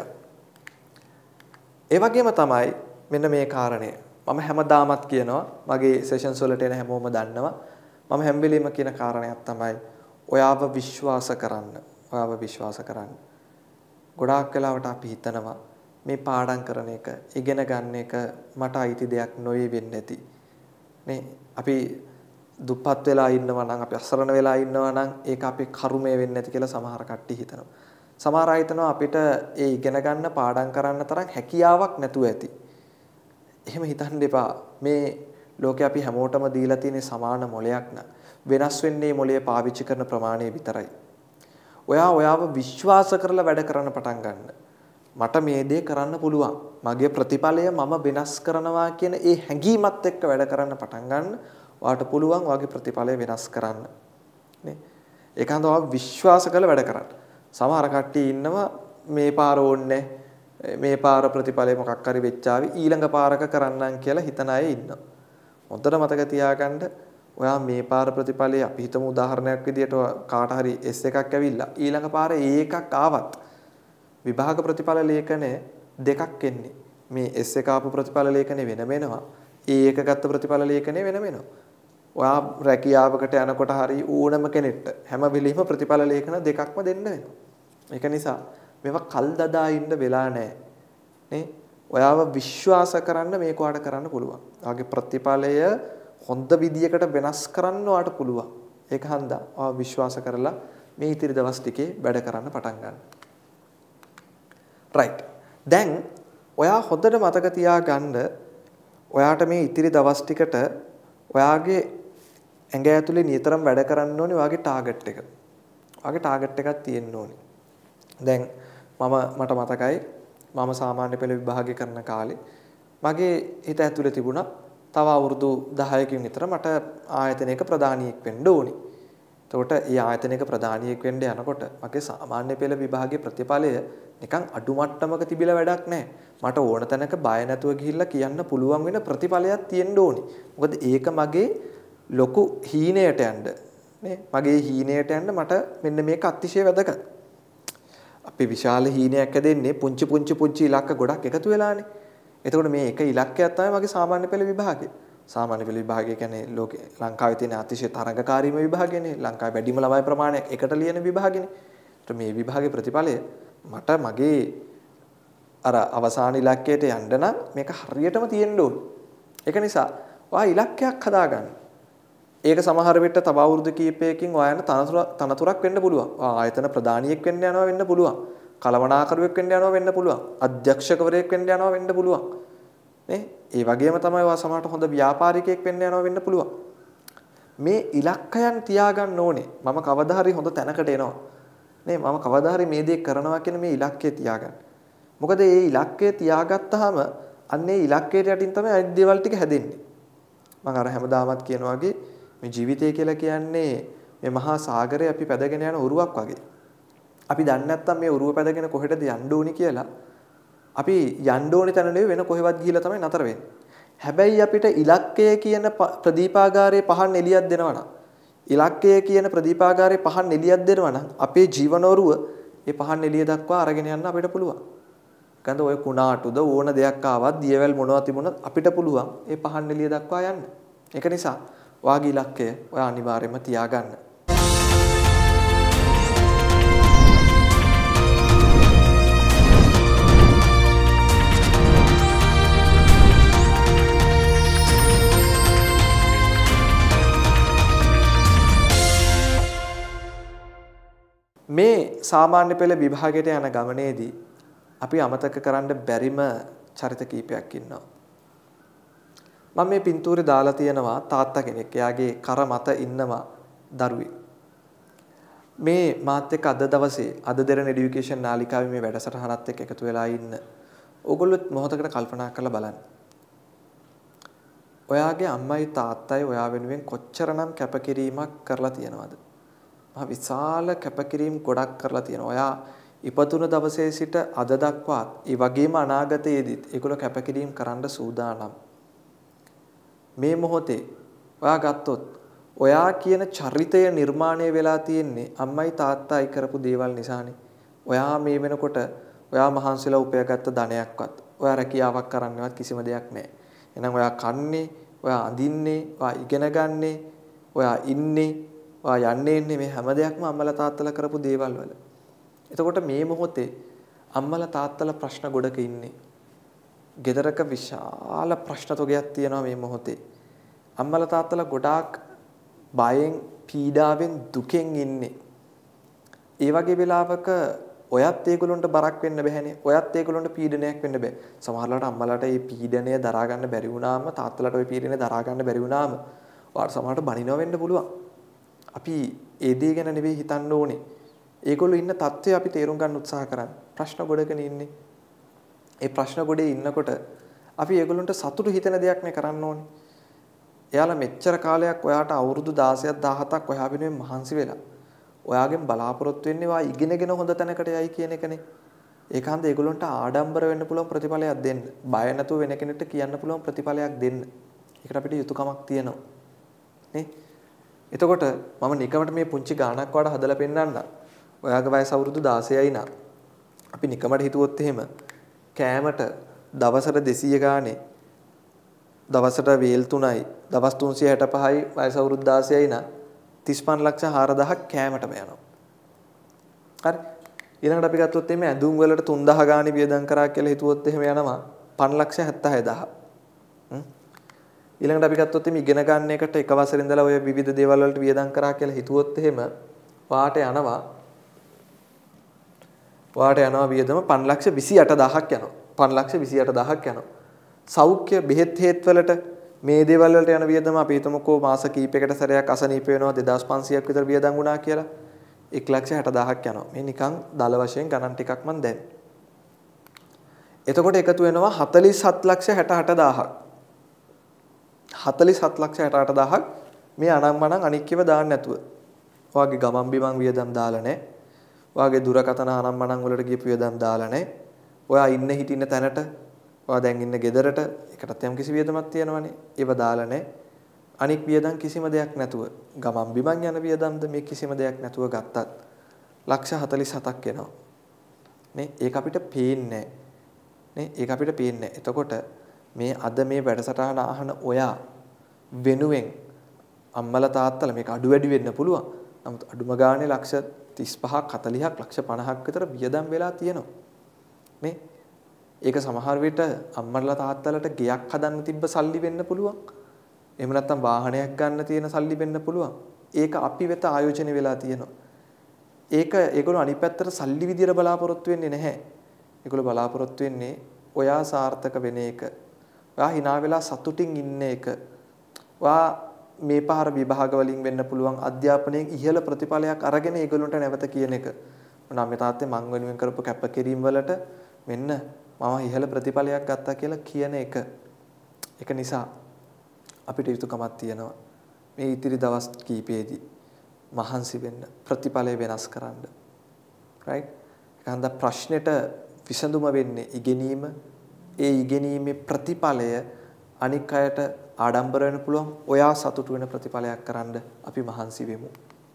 ඒ වගේම තමයි මෙන්න මේ කාරණය. මම හැමදාමත් කියනවා මගේ සෙෂන්ස් වලට එන හැමෝම දන්නවා. මම හැම වෙලෙම කියන කාරණයක් තමයි ඔයාව විශ්වාස කරන්න. ඔයාව විශ්වාස කරන්න. ගොඩාක් වෙලාවට අපි හිතනවා මේ පාඩම් කරන එක, ඉගෙන ගන්න එක මට අයිති දෙයක් නොවේ වෙන්නේ නැති. නේ? අපි දුප්පත් වෙලා ඉන්නවා නම්, අපි අසරණ වෙලා ඉන්නවා නම් ඒක අපේ කර්මය වෙන්නේ නැති කියලා සමහර කට්ටිය හිතනවා. සමහර අය හිතනවා අපිට ඒ ඉගෙන ගන්න පාඩම් කරන්න තරම් හැකියාවක් නැතුව ඇති. එහෙම හිතන්න එපා. මේ ලෝකේ අපි හැමෝටම දීලා තියෙන සමාන මොලයක් න ะ. වෙනස් වෙන්නේ මොලේ පාවිච්චි කරන ප්‍රමාණය විතරයි. ඔයා ඔයාව විශ්වාස කරලා වැඩ කරන්න පටන් ගන්න. මට මේ දේ කරන්න පුළුවන්. මගේ ප්‍රතිඵලය මම වෙනස් කරනවා කියන ඒ හැඟීමත් එක්ක වැඩ කරන්න පටන් ගන්න. ඔයාට පුළුවන් ඔයාගේ ප්‍රතිඵලය වෙනස් කරන්න. නේ? ඒකන්ද ඔයා විශ්වාස කරලා වැඩ කරන්න. සමහර කට්ටිය ඉන්නවා මේ පාර ඕන්නේ මේ පාර ප්‍රතිඵලය මොකක් හරි වෙච්චාවි ඊළඟ පාරක කරන්නම් කියලා හිතන අය ඉන්නවා. හොඳට මතක තියාගන්න ඔයා මේ පාර ප්‍රතිඵලයේ අපි හිතමු උදාහරණයක් විදියට කාට හරි එස් එකක් ඇවිල්ලා ඊළඟ පාරේ ඒ එකක් ආවත් විභාග ප්‍රතිඵල ලේඛනය දෙකක් එන්නේ. මේ එස් එක ආපු ප්‍රතිඵල ලේඛනය වෙන වෙනවා. ඒ එක ගත්ත ප්‍රතිඵල ලේඛනය වෙන වෙනවා. ඔයා රැකියාවකට යනකොට හරි ඕනම කෙනෙක්ට හැම වෙලෙම ප්‍රතිඵල ලේඛන දෙකක්ම දෙන්න වෙනවා. ඒක නිසා මේවා කල් දදා ඉන්න වෙලා නැහැ. නේ? ඔයාව විශ්වාස කරන්න මේක ඔයාට කරන්න පුළුවන්. ඔයාගේ ප්‍රතිඵලය හොඳ විදියකට වෙනස් කරන්න ඔයාට පුළුවන්. ඒක හන්දා ඔයා විශ්වාස කරලා මේ ඉතිරි දවස් ටිකේ වැඩ කරන්න පටන් ගන්න. right. දැන් ඔයා හොඳට මතක තියාගන්න ඔයාට මේ ඉතිරි දවස් ටිකට ඔයාගේ ඇඟ ඇතුලේ නිතරම වැඩ කරන්න ඕනේ ඔයාගේ ටාගට් එක. ඔයාගේ ටාගට් එකක් තියෙන්න ඕනේ. දැන් මම මට මතකයි මම සාමාන්‍ය පෙළ විභාගය කරන කාලේ මගේ හිත ඇතුලේ තිබුණා තව අවුරුදු දහයකින් විතර මට ආයතනයක ප්‍රධානියෙක් වෙන්න ඕනේ. එතකොට ඒ ආයතනයක ප්‍රධානියෙක් වෙන්න යනකොට මගේ සාමාන්‍ය පෙළ විභාගයේ ප්‍රතිඵලය නිකන් අඩු මට්ටමක තිබිලා වැඩක් නැහැ. මට ඕන තැනක බය නැතුව ගිහිල්ලා කියන්න පුළුවන් වෙන ප්‍රතිඵලයක් තියෙන්න ඕනේ. මොකද ඒක මගේ ලොකු හීනයට යන්න නේ මගේ හීනයට යන්න මට මෙන්න මේක අතිශය වැදගත්. අපි විශාල හීනයක් ඇදෙන්නේ පුංචි පුංචි පුංචි ඉලක්ක ගොඩක් එකතු වෙලානේ. එතකොට මේ එක ඉලක්කයක් තමයි මගේ සාමාන්‍ය පෙළ විභාගය. සාමාන්‍ය පෙළ විභාගය කියන්නේ ලෝකේ ලංකාවේ තියෙන අතිශය තරඟකාරීම විභාගයනේ. ලංකාවේ වැඩිම ළමයි ප්‍රමාණයක් එකට ලියන විභාගයනේ. ඒත් මේ විභාගයේ ප්‍රතිඵලය මට මගේ අර අවසාන ඉලක්කයට යන්න නම් මේක හරියටම තියෙන්න ඕනේ. ඒක නිසා ඔයා ඉලක්කයක් හදාගන්න. ඒක සමහර විට තව අවුරුදු කීපයකින් ඔයාලට තනතුරක් වෙන්න පුළුවන්. ආයතන ප්‍රධානියෙක් වෙන්න යනවා වෙන්න පුළුවන්. කලවනාකරුවෙක් වෙන්න යනවා වෙන්න පුළුවන්. අධ්‍යක්ෂකවරයෙක් වෙන්න යනවා වෙන්න පුළුවන්. නේ? ඒ වගේම තමයි ඔයා සමහරට හොඳ ව්‍යාපාරිකයෙක් වෙන්න යනවා වෙන්න පුළුවන්. මේ ඉලක්කයන් තියාගන්න ඕනේ. මම කවදා හරි හොඳ තැනකට එනවා. නේ? මම කවදා හරි මේ දේ කරනවා කියන මේ ඉලක්කය තියාගන්න. මොකද මේ ඉලක්කය තියාගත්තාම අන්න ඒ ඉලක්කයට යටින් තමයි අනිත් දේවල් ටික හැදෙන්නේ. මම අර හැමදාමත් කියනවා වගේ මේ ජීවිතය කියලා කියන්නේ මේ මහා සාගරේ අපි පැදගෙන යන උරුවක් වගේ. අපි දන්නේ නැත්තම් මේ උරුව පැදගෙන කොහෙටද යන්න ඕනි කියලා අපි යන්න ඕනි තැන නෙවෙයි වෙන කොහෙවත් ගිහිලා තමයි නතර වෙන්නේ. හැබැයි අපිට ඉලක්කය කියන ප්‍රදීපාගාරයේ පහන් එළියක් දෙනවා නම් ඉලක්කය කියන ප්‍රදීපාගාරයේ පහන් එළියක් දෙනවා නම් අපේ ජීවනෝරුව ඒ පහන් එළිය දක්වා අරගෙන යන්න අපිට පුළුවන්. ගඳ ඔය කුණාටුද ඕන දෙයක් ආවත් දියවැල් මොනවා තිබුණත් අපිට පුළුවන් ඒ පහන් එළිය දක්වා යන්න. ඒක නිසා වාගේ ඉලක්කය ඔයා අනිවාර්යයෙන්ම තියාගන්න. සාමාන්‍ය පෙළ විභාගයට යන ගමනේදී අපි අමතක කරන්න බැරිම චරිත කීපයක් ඉන්නවා. මම මේ පින්තූරේ දාලා තියෙනවා තාත්තා කෙනෙක්. එයාගේ කර මත ඉන්නවා දරුවෙක්. මේ මාත් එක්ක අද දවසේ අද දෙරණ এডুকেෂන් නාලිකාවේ මේ වැඩසටහනත් එක්ක එකතු වෙලා ඉන්න ඕගොල්ලොත් මොහොතකට කල්පනා කරලා බලන්න. ඔයාගේ අම්මයි තාත්තයි ඔයා වෙනුවෙන් කොච්චරනම් කැපකිරීමක් කරලා තියෙනවද? මහ විශාල කැපකිරීම් ගොඩක් කරලා තියෙනවා. ඔයා ඉපතුන දවසේ සිට අද දක්වාත් ඒ වගේම අනාගතයේදීත් ඒගොල්ලෝ කැපකිරීම් කරන්න සූදානම්. මේ මොහොතේ ඔයා ගත්තොත් ඔයා කියන චරිතය නිර්මාණය වෙලා තියෙන්නේ අම්මයි තාත්තයි කරපු දේවල් නිසානේ. ඔයා මේ වෙනකොට ඔයා මහන්සිලා උපයාගත්ත ධනයක්වත් ඔයා රැකියාවක් කරන්නවත් කිසිම දෙයක් නැහැ. එහෙනම් ඔයා කන්නේ, ඔයා අඳින්නේ, ඔයා ඉගෙන ගන්නේ, ඔයා ඉන්නේ, ඔයා යන්නේ ඉන්නේ මේ හැම දෙයක්ම අම්මලා තාත්තලා කරපු දේවල් වල. එතකොට මේ මොහොතේ අම්මලා තාත්තලා ප්‍රශ්න ගොඩක ඉන්නේ. ගෙදරක විශාල ප්‍රශ්න තොගයක් තියෙනවා මේ මොහොතේ. අම්මලා තාත්තලා ගොඩාක් බයෙන්, පීඩාවෙන්, දුකෙන් ඉන්නේ. ඒ වගේ වෙලාවක ඔයත් ඒගොල්ලන්ට බරක් වෙන්න බෑනේ. ඔයත් ඒගොල්ලන්ට පීඩනයක් වෙන්න බෑ. සමහරවිට අම්මලාට මේ පීඩනය දරා ගන්න බැරි වුණාම, තාත්තලාට ওই පීඩනය දරා ගන්න බැරි වුණාම ඔයාලට සමහරවිට බනිනවා වෙන්න පුළුවන්. අපි ඒ දේ ගැන නෙවෙයි හිතන්න ඕනේ. ඒගොල්ලෝ ඉන්න තත්ත්වය අපි තේරුම් ගන්න උත්සාහ කරන්න. ප්‍රශ්න ගොඩකනේ ඉන්නේ. ඒ ප්‍රශ්න ගොඩේ ඉන්නකොට අපි ඒගොල්ලන්ට සතුටු හිතෙන දෙයක් නේ කරන්න ඕනේ. එයාලා මෙච්චර කාලයක් ඔයාට අවුරුදු දාසයක් දහහතක් ඔයා වෙනුවෙන් මහන්සි වෙලා ඔයාගෙන් බලාපොරොත්තු වෙන්නේ වා ඉගෙනගෙන හොඳ තැනකට යයි කියන එකනේ. ඒකහන්ද ඒගොල්ලන්ට ආඩම්බර වෙන්න පුළුවන් ප්‍රතිඵලයක් දෙන්න. බය නැතුව වෙන කෙනෙක්ට කියන්න පුළුවන් ප්‍රතිඵලයක් දෙන්න. ඒකට අපිට යුතුයකමක් තියෙනවා. නේ? එතකොට මම නිකමට මේ පුංචි ගානක් වඩා හදලා පෙන්නන්නම්. ඔයාගේ වයස අවුරුදු දාසයයි නා. අපි නිකමට හිතුවොත් එහෙම කෑමට දවසට දෙසීය ගානේ දවසට වේල් තුනයි දවස් තුන්සිය හැට පහයි වයස අවුරුදු දාසයයි නා තිස් පහ ලක්ෂ හාරදහක් කෑමටම යනවා. හරි. ඊළඟට අපි ගත්තොත් එimhe ඇඳුම් වලට තුන්දාහ ගානේ වියදම් කරා කියලා හිතුවොත් එහෙම යනවා පන්ස් ලක්ෂ හැත්තෑ හදාහ. හ්ම්. ඊළඟට අපි ගත්තොත් එimhe ඉගෙන ගන්න එකට එක වසරේ ඉඳලා ඔය විවිධ දේවල් වලට වියදම් කරා කියලා හිතුවොත් එහෙම වාට යනවා වාට යනවා වියදම පන්ස් ලක්ෂ විසි අට දාහක් යනවා. පන්ස් ලක්ෂ විසි අට දාහක් යනවා. සෞඛ්‍ය බෙහෙත් හේත් වලට මේ දේවල් වලට යන වියදම අපි හිතමුකෝ මාස කිහිපයකට සැරයක් අසනීප වෙනවා දෙදාස් පන්සීයක් විතර වියදම් වුණා කියලා එක ලක්ෂ හැට දාහක් යනවා. මේ නිකන් දල වශයෙන් ගණන් ටිකක් මන් දැන්. එතකොට එකතු වෙනවා හතළිස් හත් ලක්ෂ හැට අට දාහක්. හතළිස් හත් ලක්ෂ හැට අට දාහක් මේ අනම්මනම් අනික්කව දාන්න නැතුව. ඔයාගේ ගමන් බිමන් වියදම් දාලා නැහැ. ඔයාගේ දුරකථන අනම්මනම් වලට ගියපු වියදම් දාලා නැහැ. ඔයා ඉන්න හිටින්න තැනට ඔයා දැන් ඉන්න ගෙදරට එකටත් යම් කිසි වියදමක් තියෙනවනේ. ඒව දාලා නැහැ. අනික් වියදම් කිසිම දෙයක් නැතුව ගමන් බිමන් යන වියදම්ද මේ කිසිම දෙයක් නැතුව ගත්තත් ලක්ෂ හතළිස් හතක් එනවා. නේ ඒක අපිට පේන්නේ නේ ඒක අපිට පේන්නේ. එතකොට මේ අද මේ වැඩසටහන අහන ඔයා වෙනුවෙන් අම්මලා තාත්තලා මේක අඩු වැඩි වෙන්න පුළුවන්. නමුත් අඩුම ගානේ ලක්ෂ තිස් පහක් හතළිහක් ලක්ෂ පනහක් විතර වියදම් වෙලා තියෙනවා. නේ ඒක සමහර විට අම්මලා තාත්තලාට ගෙයක් හදන්න තිබ්බ සල්ලි වෙන්න පුළුවන්. එහෙම නැත්නම් වාහනයක් ගන්න තියෙන සල්ලි වෙන්න පුළුවන්. ඒක අපි වෙත ආයෝජනය වෙලා තියෙනවා. ඒක ඒගොල්ලෝ අනිත් පැත්තට සල්ලි විදියට බලාපොරොත්තු වෙන්නේ නැහැ. ඒගොල්ලෝ බලාපොරොත්තු වෙන්නේ ඔයා සාර්ථක වෙන එක. ඔයා hina වෙලා සතුටින් ඉන්න එක. ඔයා මේ පාර විභාග වලින් වෙන්න පුළුවන් අධ්‍යාපනයේ ඉහළ ප්‍රතිඵලයක් අරගෙන ඒගොල්ලන්ට නැවත කියන එක. මොනවා මේ තාත්තේ මං වෙනුවෙන් කරපු කැපකිරීම වලට මෙන්න මම ඉහළ ප්‍රතිඵලයක් ගත්තා කියලා කියන එක. ඒක නිසා අපිට යුතුයකමක් තියෙනවා මේ ඉතිරි දවස් කීපෙදී මහන්සි වෙන්න ප්‍රතිඵලය වෙනස් කරන්න. right? ඒකන්ද ප්‍රශ්නෙට විසඳුම වෙන්නේ ඉගෙනීම. ඒ ඉගෙනීමේ ප්‍රතිඵලය අනික් අයට ආඩම්බර වෙන්න පුළුවන් ඔයා සතුටු වෙන ප්‍රතිඵලයක් කරන්න අපි මහන්සි වෙමු.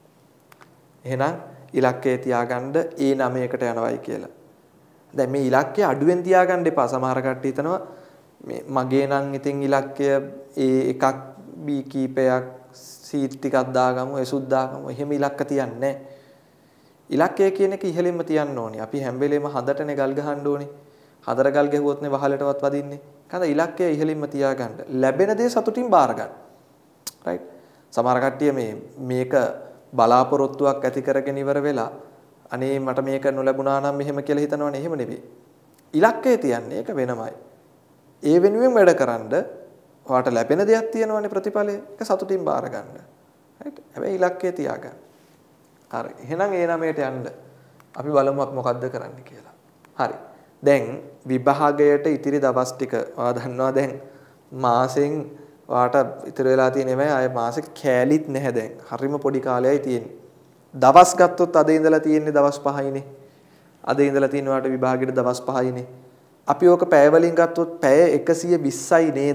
එහෙනම් ඉලක්කය තියාගන්න ඒ නවයකට යනවයි කියලා. දැන් මේ ඉලක්කය අඩුවෙන් තියාගන්න එපා. සමහර කට්ටිය හිතනවා මේ මගේ නම් ඉතින් ඉලක්කය ඒ එකක් බී කීපයක් සීට් ටිකක් දාගමු එසුත් දාගමු. එහෙම ඉලක්ක තියන්නේ ඉලක්කය කියන එක ඉහළින්ම තියන්න ඕනේ. අපි හැම වෙලේම හදටනේ ගල් ගහන්න ඕනේ. හදර ගල් ගැහුවොත් නේ වහලටවත් වදින්නේ. කඳ ඉලක්කය ඉහළින්ම තියාගන්න. ලැබෙන දේ සතුටින් බාර ගන්න. right? සමහර කට්ටිය මේ මේක බලාපොරොත්තුවක් ඇති කරගෙන ඉවර වෙලා අනේ මට මේක නොලැබුණා නම් මෙහෙම කියලා හිතනවනේ. එහෙම නෙවෙයි. ඉලක්කය තියන්නේ ඒක වෙනමයි. ඒ වෙනුවෙන් වැඩකරනද ඔයාට ලැබෙන දෙයක් තියෙනවනේ ප්‍රතිඵලය. ඒක සතුටින් බාර ගන්න. right? හැබැයි ඉලක්කය තියාගන්න. හරි. එහෙනම් ඒ නමයට යන්න. අපි බලමු අපි මොකද්ද කරන්න කියලා. හරි. දැන් විභාගයට ඉතිරි දවස් ටික ඔයා දන්නවා දැන් මාසෙන් ඔයාට ඉතිරි වෙලා තියෙන ඒවා ආයේ මාසෙක කෑලිත් නැහැ දැන්. හරිම පොඩි කාලයයි තියෙන්නේ. දවස් ගත්තොත් අද ඉඳලා තියෙන්නේ දවස් පහයිනේ. අද ඉඳලා තියෙන ඔයාට විභාගෙට දවස් පහයිනේ. අපි ඕක පැය වලින් ගත්තොත් පැය එකසිය විස්සයි නේද?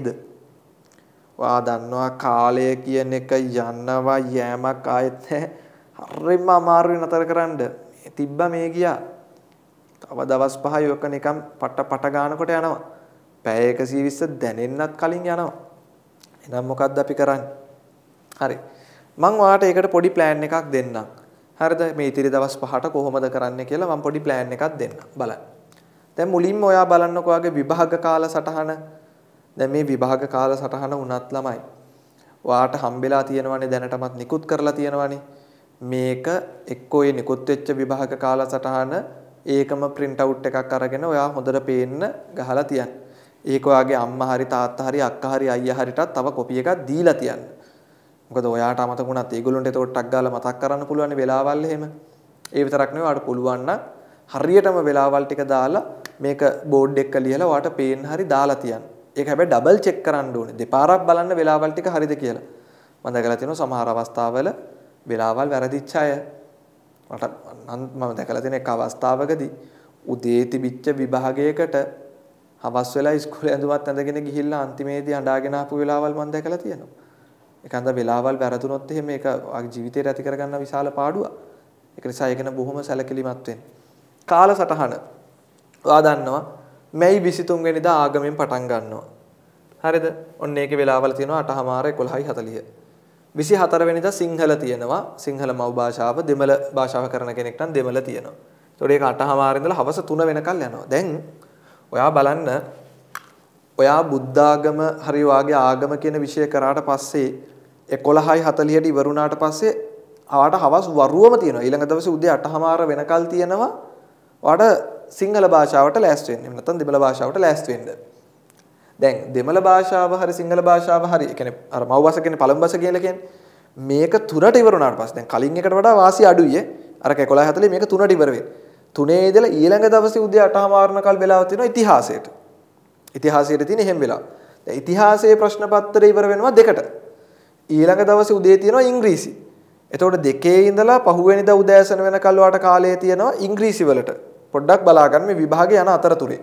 ඔයා දන්නවා කාලය කියන එක යනවා යෑමක් ආයෙත් නැහැ. හරිම අමාරුයි නතර කරන්න. තිබ්බ මේ ගියා. තව දවස් පහයි ඔක නිකන් පට පට ගන්නකොට යනවා. පැය එකසිය විස්ස දැනෙන්නත් කලින් යනවා. එහෙනම් මොකද්ද අපි කරන්නේ? හරි. මම ඔයාලට ඒකට පොඩි ප්ලෑන් එකක් දෙන්නම්. හරිද? මේ ඉතිරි දවස් පහට කොහොමද කරන්න කියලා මම පොඩි ප්ලෑන් එකක් දෙන්නම්. බලන්න. දැන් මුලින්ම ඔයා බලන්නකෝ ඔයාගේ විභාග කාල සටහන. දැන් මේ විභාග කාල සටහන උනත් ළමයි. ඔයාට හම්බෙලා තියෙනවනේ දැනටමත් නිකුත් කරලා තියෙනවනේ. මේක එක්කෝ ඒ නිකුත් වෙච්ච විභාග කාල සටහන ඒකම print out එකක් අරගෙන ඔයා හොඳට පේන්න ගහලා තියන්න. ඒක ඔයාගේ අම්මා හරි තාත්තා හරි අක්කා හරි අයියා හරිටත් තව කොපි එකක් දීලා තියන්න. මොකද ඔයාට අමතක වුණත් ඒගොල්ලන්ට ඒකට ටක් ගාලා මතක් කරන්න පුළුවන් වෙලාවල් එහෙම. ඒ විතරක් නෙවෙයි ඔයාට පුළුවන් නම් හරියටම වෙලාවල් ටික දාලා මේක බෝඩ් එක ලියලා ඔයාට පේන්න හරි දාලා තියන්න. ඒක හැබැයි ඩබල් චෙක් කරන්න ඕනේ. දෙපාරක් බලන්න වෙලාවල් ටික හරිද කියලා. මම දැකලා තියෙනවා සමහර අවස්ථාවල වෙලාවල් වැරදිච්ච අය. මට මම දැකලා තියෙන එක අවස්ථාවකදී උදේ තිබිච්ච විභාගයකට හවස් වෙලා ඉස්කෝලේ ඇඳුමත් ඇඳගෙන ගිහිල්ලා අන්තිමේදී අඬාගෙන ආපු වෙලාවල් මම දැකලා තියෙනවා. ඒක අන්ද වෙලාවල් වැරදුනොත් එහෙම ඒක ජීවිතේට ඇති කරගන්න විශාල පාඩුවක්. ඒක නිසා ඒකන බොහොම සැලකිලිමත් වෙන්න. කාලසටහන. ඔයා දන්නවා මැයි විසිතුන් වෙනිදා ආගමෙන් පටන් ගන්නවා. හරිද? ඔන්න ඒකේ වෙලාවල් තියෙනවා අටමාර එකොළහයි හතළිහ. විසිහතර වෙනිදා සිංහල තියෙනවා. සිංහල මව් භාෂාව දෙමළ භාෂාව කරන කෙනෙක් නම් දෙමළ තියෙනවා. ඒතකොට ඒක අටමාර ඉඳලා හවස තුන වෙනකල් යනවා. දැන් ඔයා බලන්න ඔයා බුද්ධාගම හරි වාගේ ආගම කියන විෂය කරාට පස්සේ එකොළහයි හතළිහට ඉවරුණාට පස්සේ ආවට හවස් වරුවම තියෙනවා. ඊළඟ දවසේ උදේ අටමාර වෙනකල් තියෙනවා. ඔයාට සිංහල භාෂාවට ලෑස්ති වෙන්න. එහෙම නැත්නම් දෙමළ භාෂාවට ලෑස්ති වෙන්න. දැන් දෙමළ භාෂාව හරි සිංහල භාෂාව හරි ඒ කියන්නේ අර මව් භාෂාව කියන්නේ පළමු භාෂාව කියලා කියන්නේ මේක තුනට ඉවර වුණාට පස්සේ දැන් කලින් එකට වඩා වාසිය අඩුයි ඈ. අර එකොළහයි හතළිහ මේක තුනට ඉවර වෙන්නේ. තුනේ ඉඳලා ඊළඟ දවසේ උදේ අටමාරනකල් වෙලාව තියෙනවා ඉතිහාසයට. ඉතිහාසයට තියෙන හැම වෙලාව. දැන් ඉතිහාසයේ ප්‍රශ්න පත්‍රය ඉවර වෙනවා දෙකට. ඊළඟ දවසේ උදේ තියෙනවා ඉංග්‍රීසි. එතකොට දෙකේ ඉඳලා පහුවෙනිදා උදෑසන වෙනකල් වාට කාලය තියෙනවා ඉංග්‍රීසි වලට. පොඩ්ඩක් බලා ගන්න මේ විභාගය යන අතරතුරේ.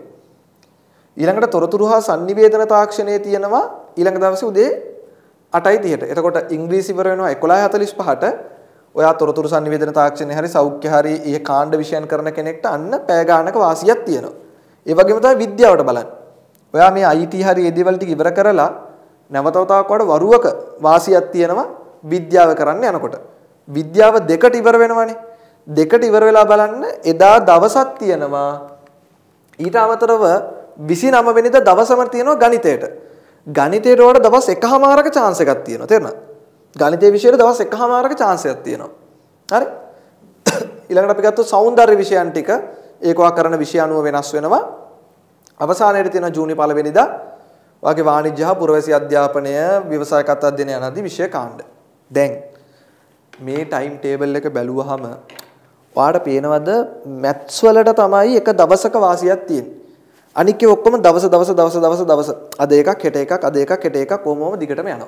ඊළඟට තොරතුරු හා sannivedana තාක්ෂණයේ තියෙනවා ඊළඟ දවසේ උදේ අටයි තිහට. එතකොට ඉංග්‍රීසි ඉවර වෙනවා එකොළහයි හතළිස් පහට. ඔයා තොරතුරු sannivedana තාක්ෂණේ හරි සෞඛ්‍ය හරි ඊ කාණ්ඩ විෂයන් කරන කෙනෙක්ට අන්න පැය ගානක වාසියක් තියෙනවා. ඒ වගේම තමයි විද්‍යාවට බලන්න. ඔයා මේ I T හරි ඒ දේවල් ටික ඉවර කරලා නැවතවතාවක් වඩ වරුවක වාසියක් තියෙනවා විද්‍යාව කරන්න යනකොට. විද්‍යාව දෙකට ඉවර වෙනවනේ. දෙකට ඉවර වෙලා බලන්න එදා දවසක් තියෙනවා. ඊට අමතරව විසිනම වෙනිදා දවසම තියෙනවා ගණිතයට. ගණිතයට වඩා දවස් එකමාරක chance එකක් තියෙනවා. තේරුණාද? ගණිතයේ විෂයට දවස් එකමාරක chance එකක් තියෙනවා. හරි? ඊළඟට අපි ගත්තොත් සෞන්දර්ය විෂයන් ටික ඒකවා කරන විෂය අනුව වෙනස් වෙනවා. අවසානයේදී තියෙන ජූනි පළවෙනිදා වාගේ වාණිජ්‍ය හා පුරවැසි අධ්‍යාපනය ව්‍යවසායකත් අධ්‍යයනය යනාදී විෂය කාණ්ඩ. දැන් මේ ටයිම් ටේබල් එක බැලුවහම ඔයාලට පේනවද මැත්ස් වලට තමයි එක දවසක වාසියක් තියෙන්නේ. අනික ඒ ඔක්කොම දවස දවස දවස දවස දවස අද එකක් හෙට එකක් අද එකක් හෙට එකක් කොහොමම දිගටම යනවා.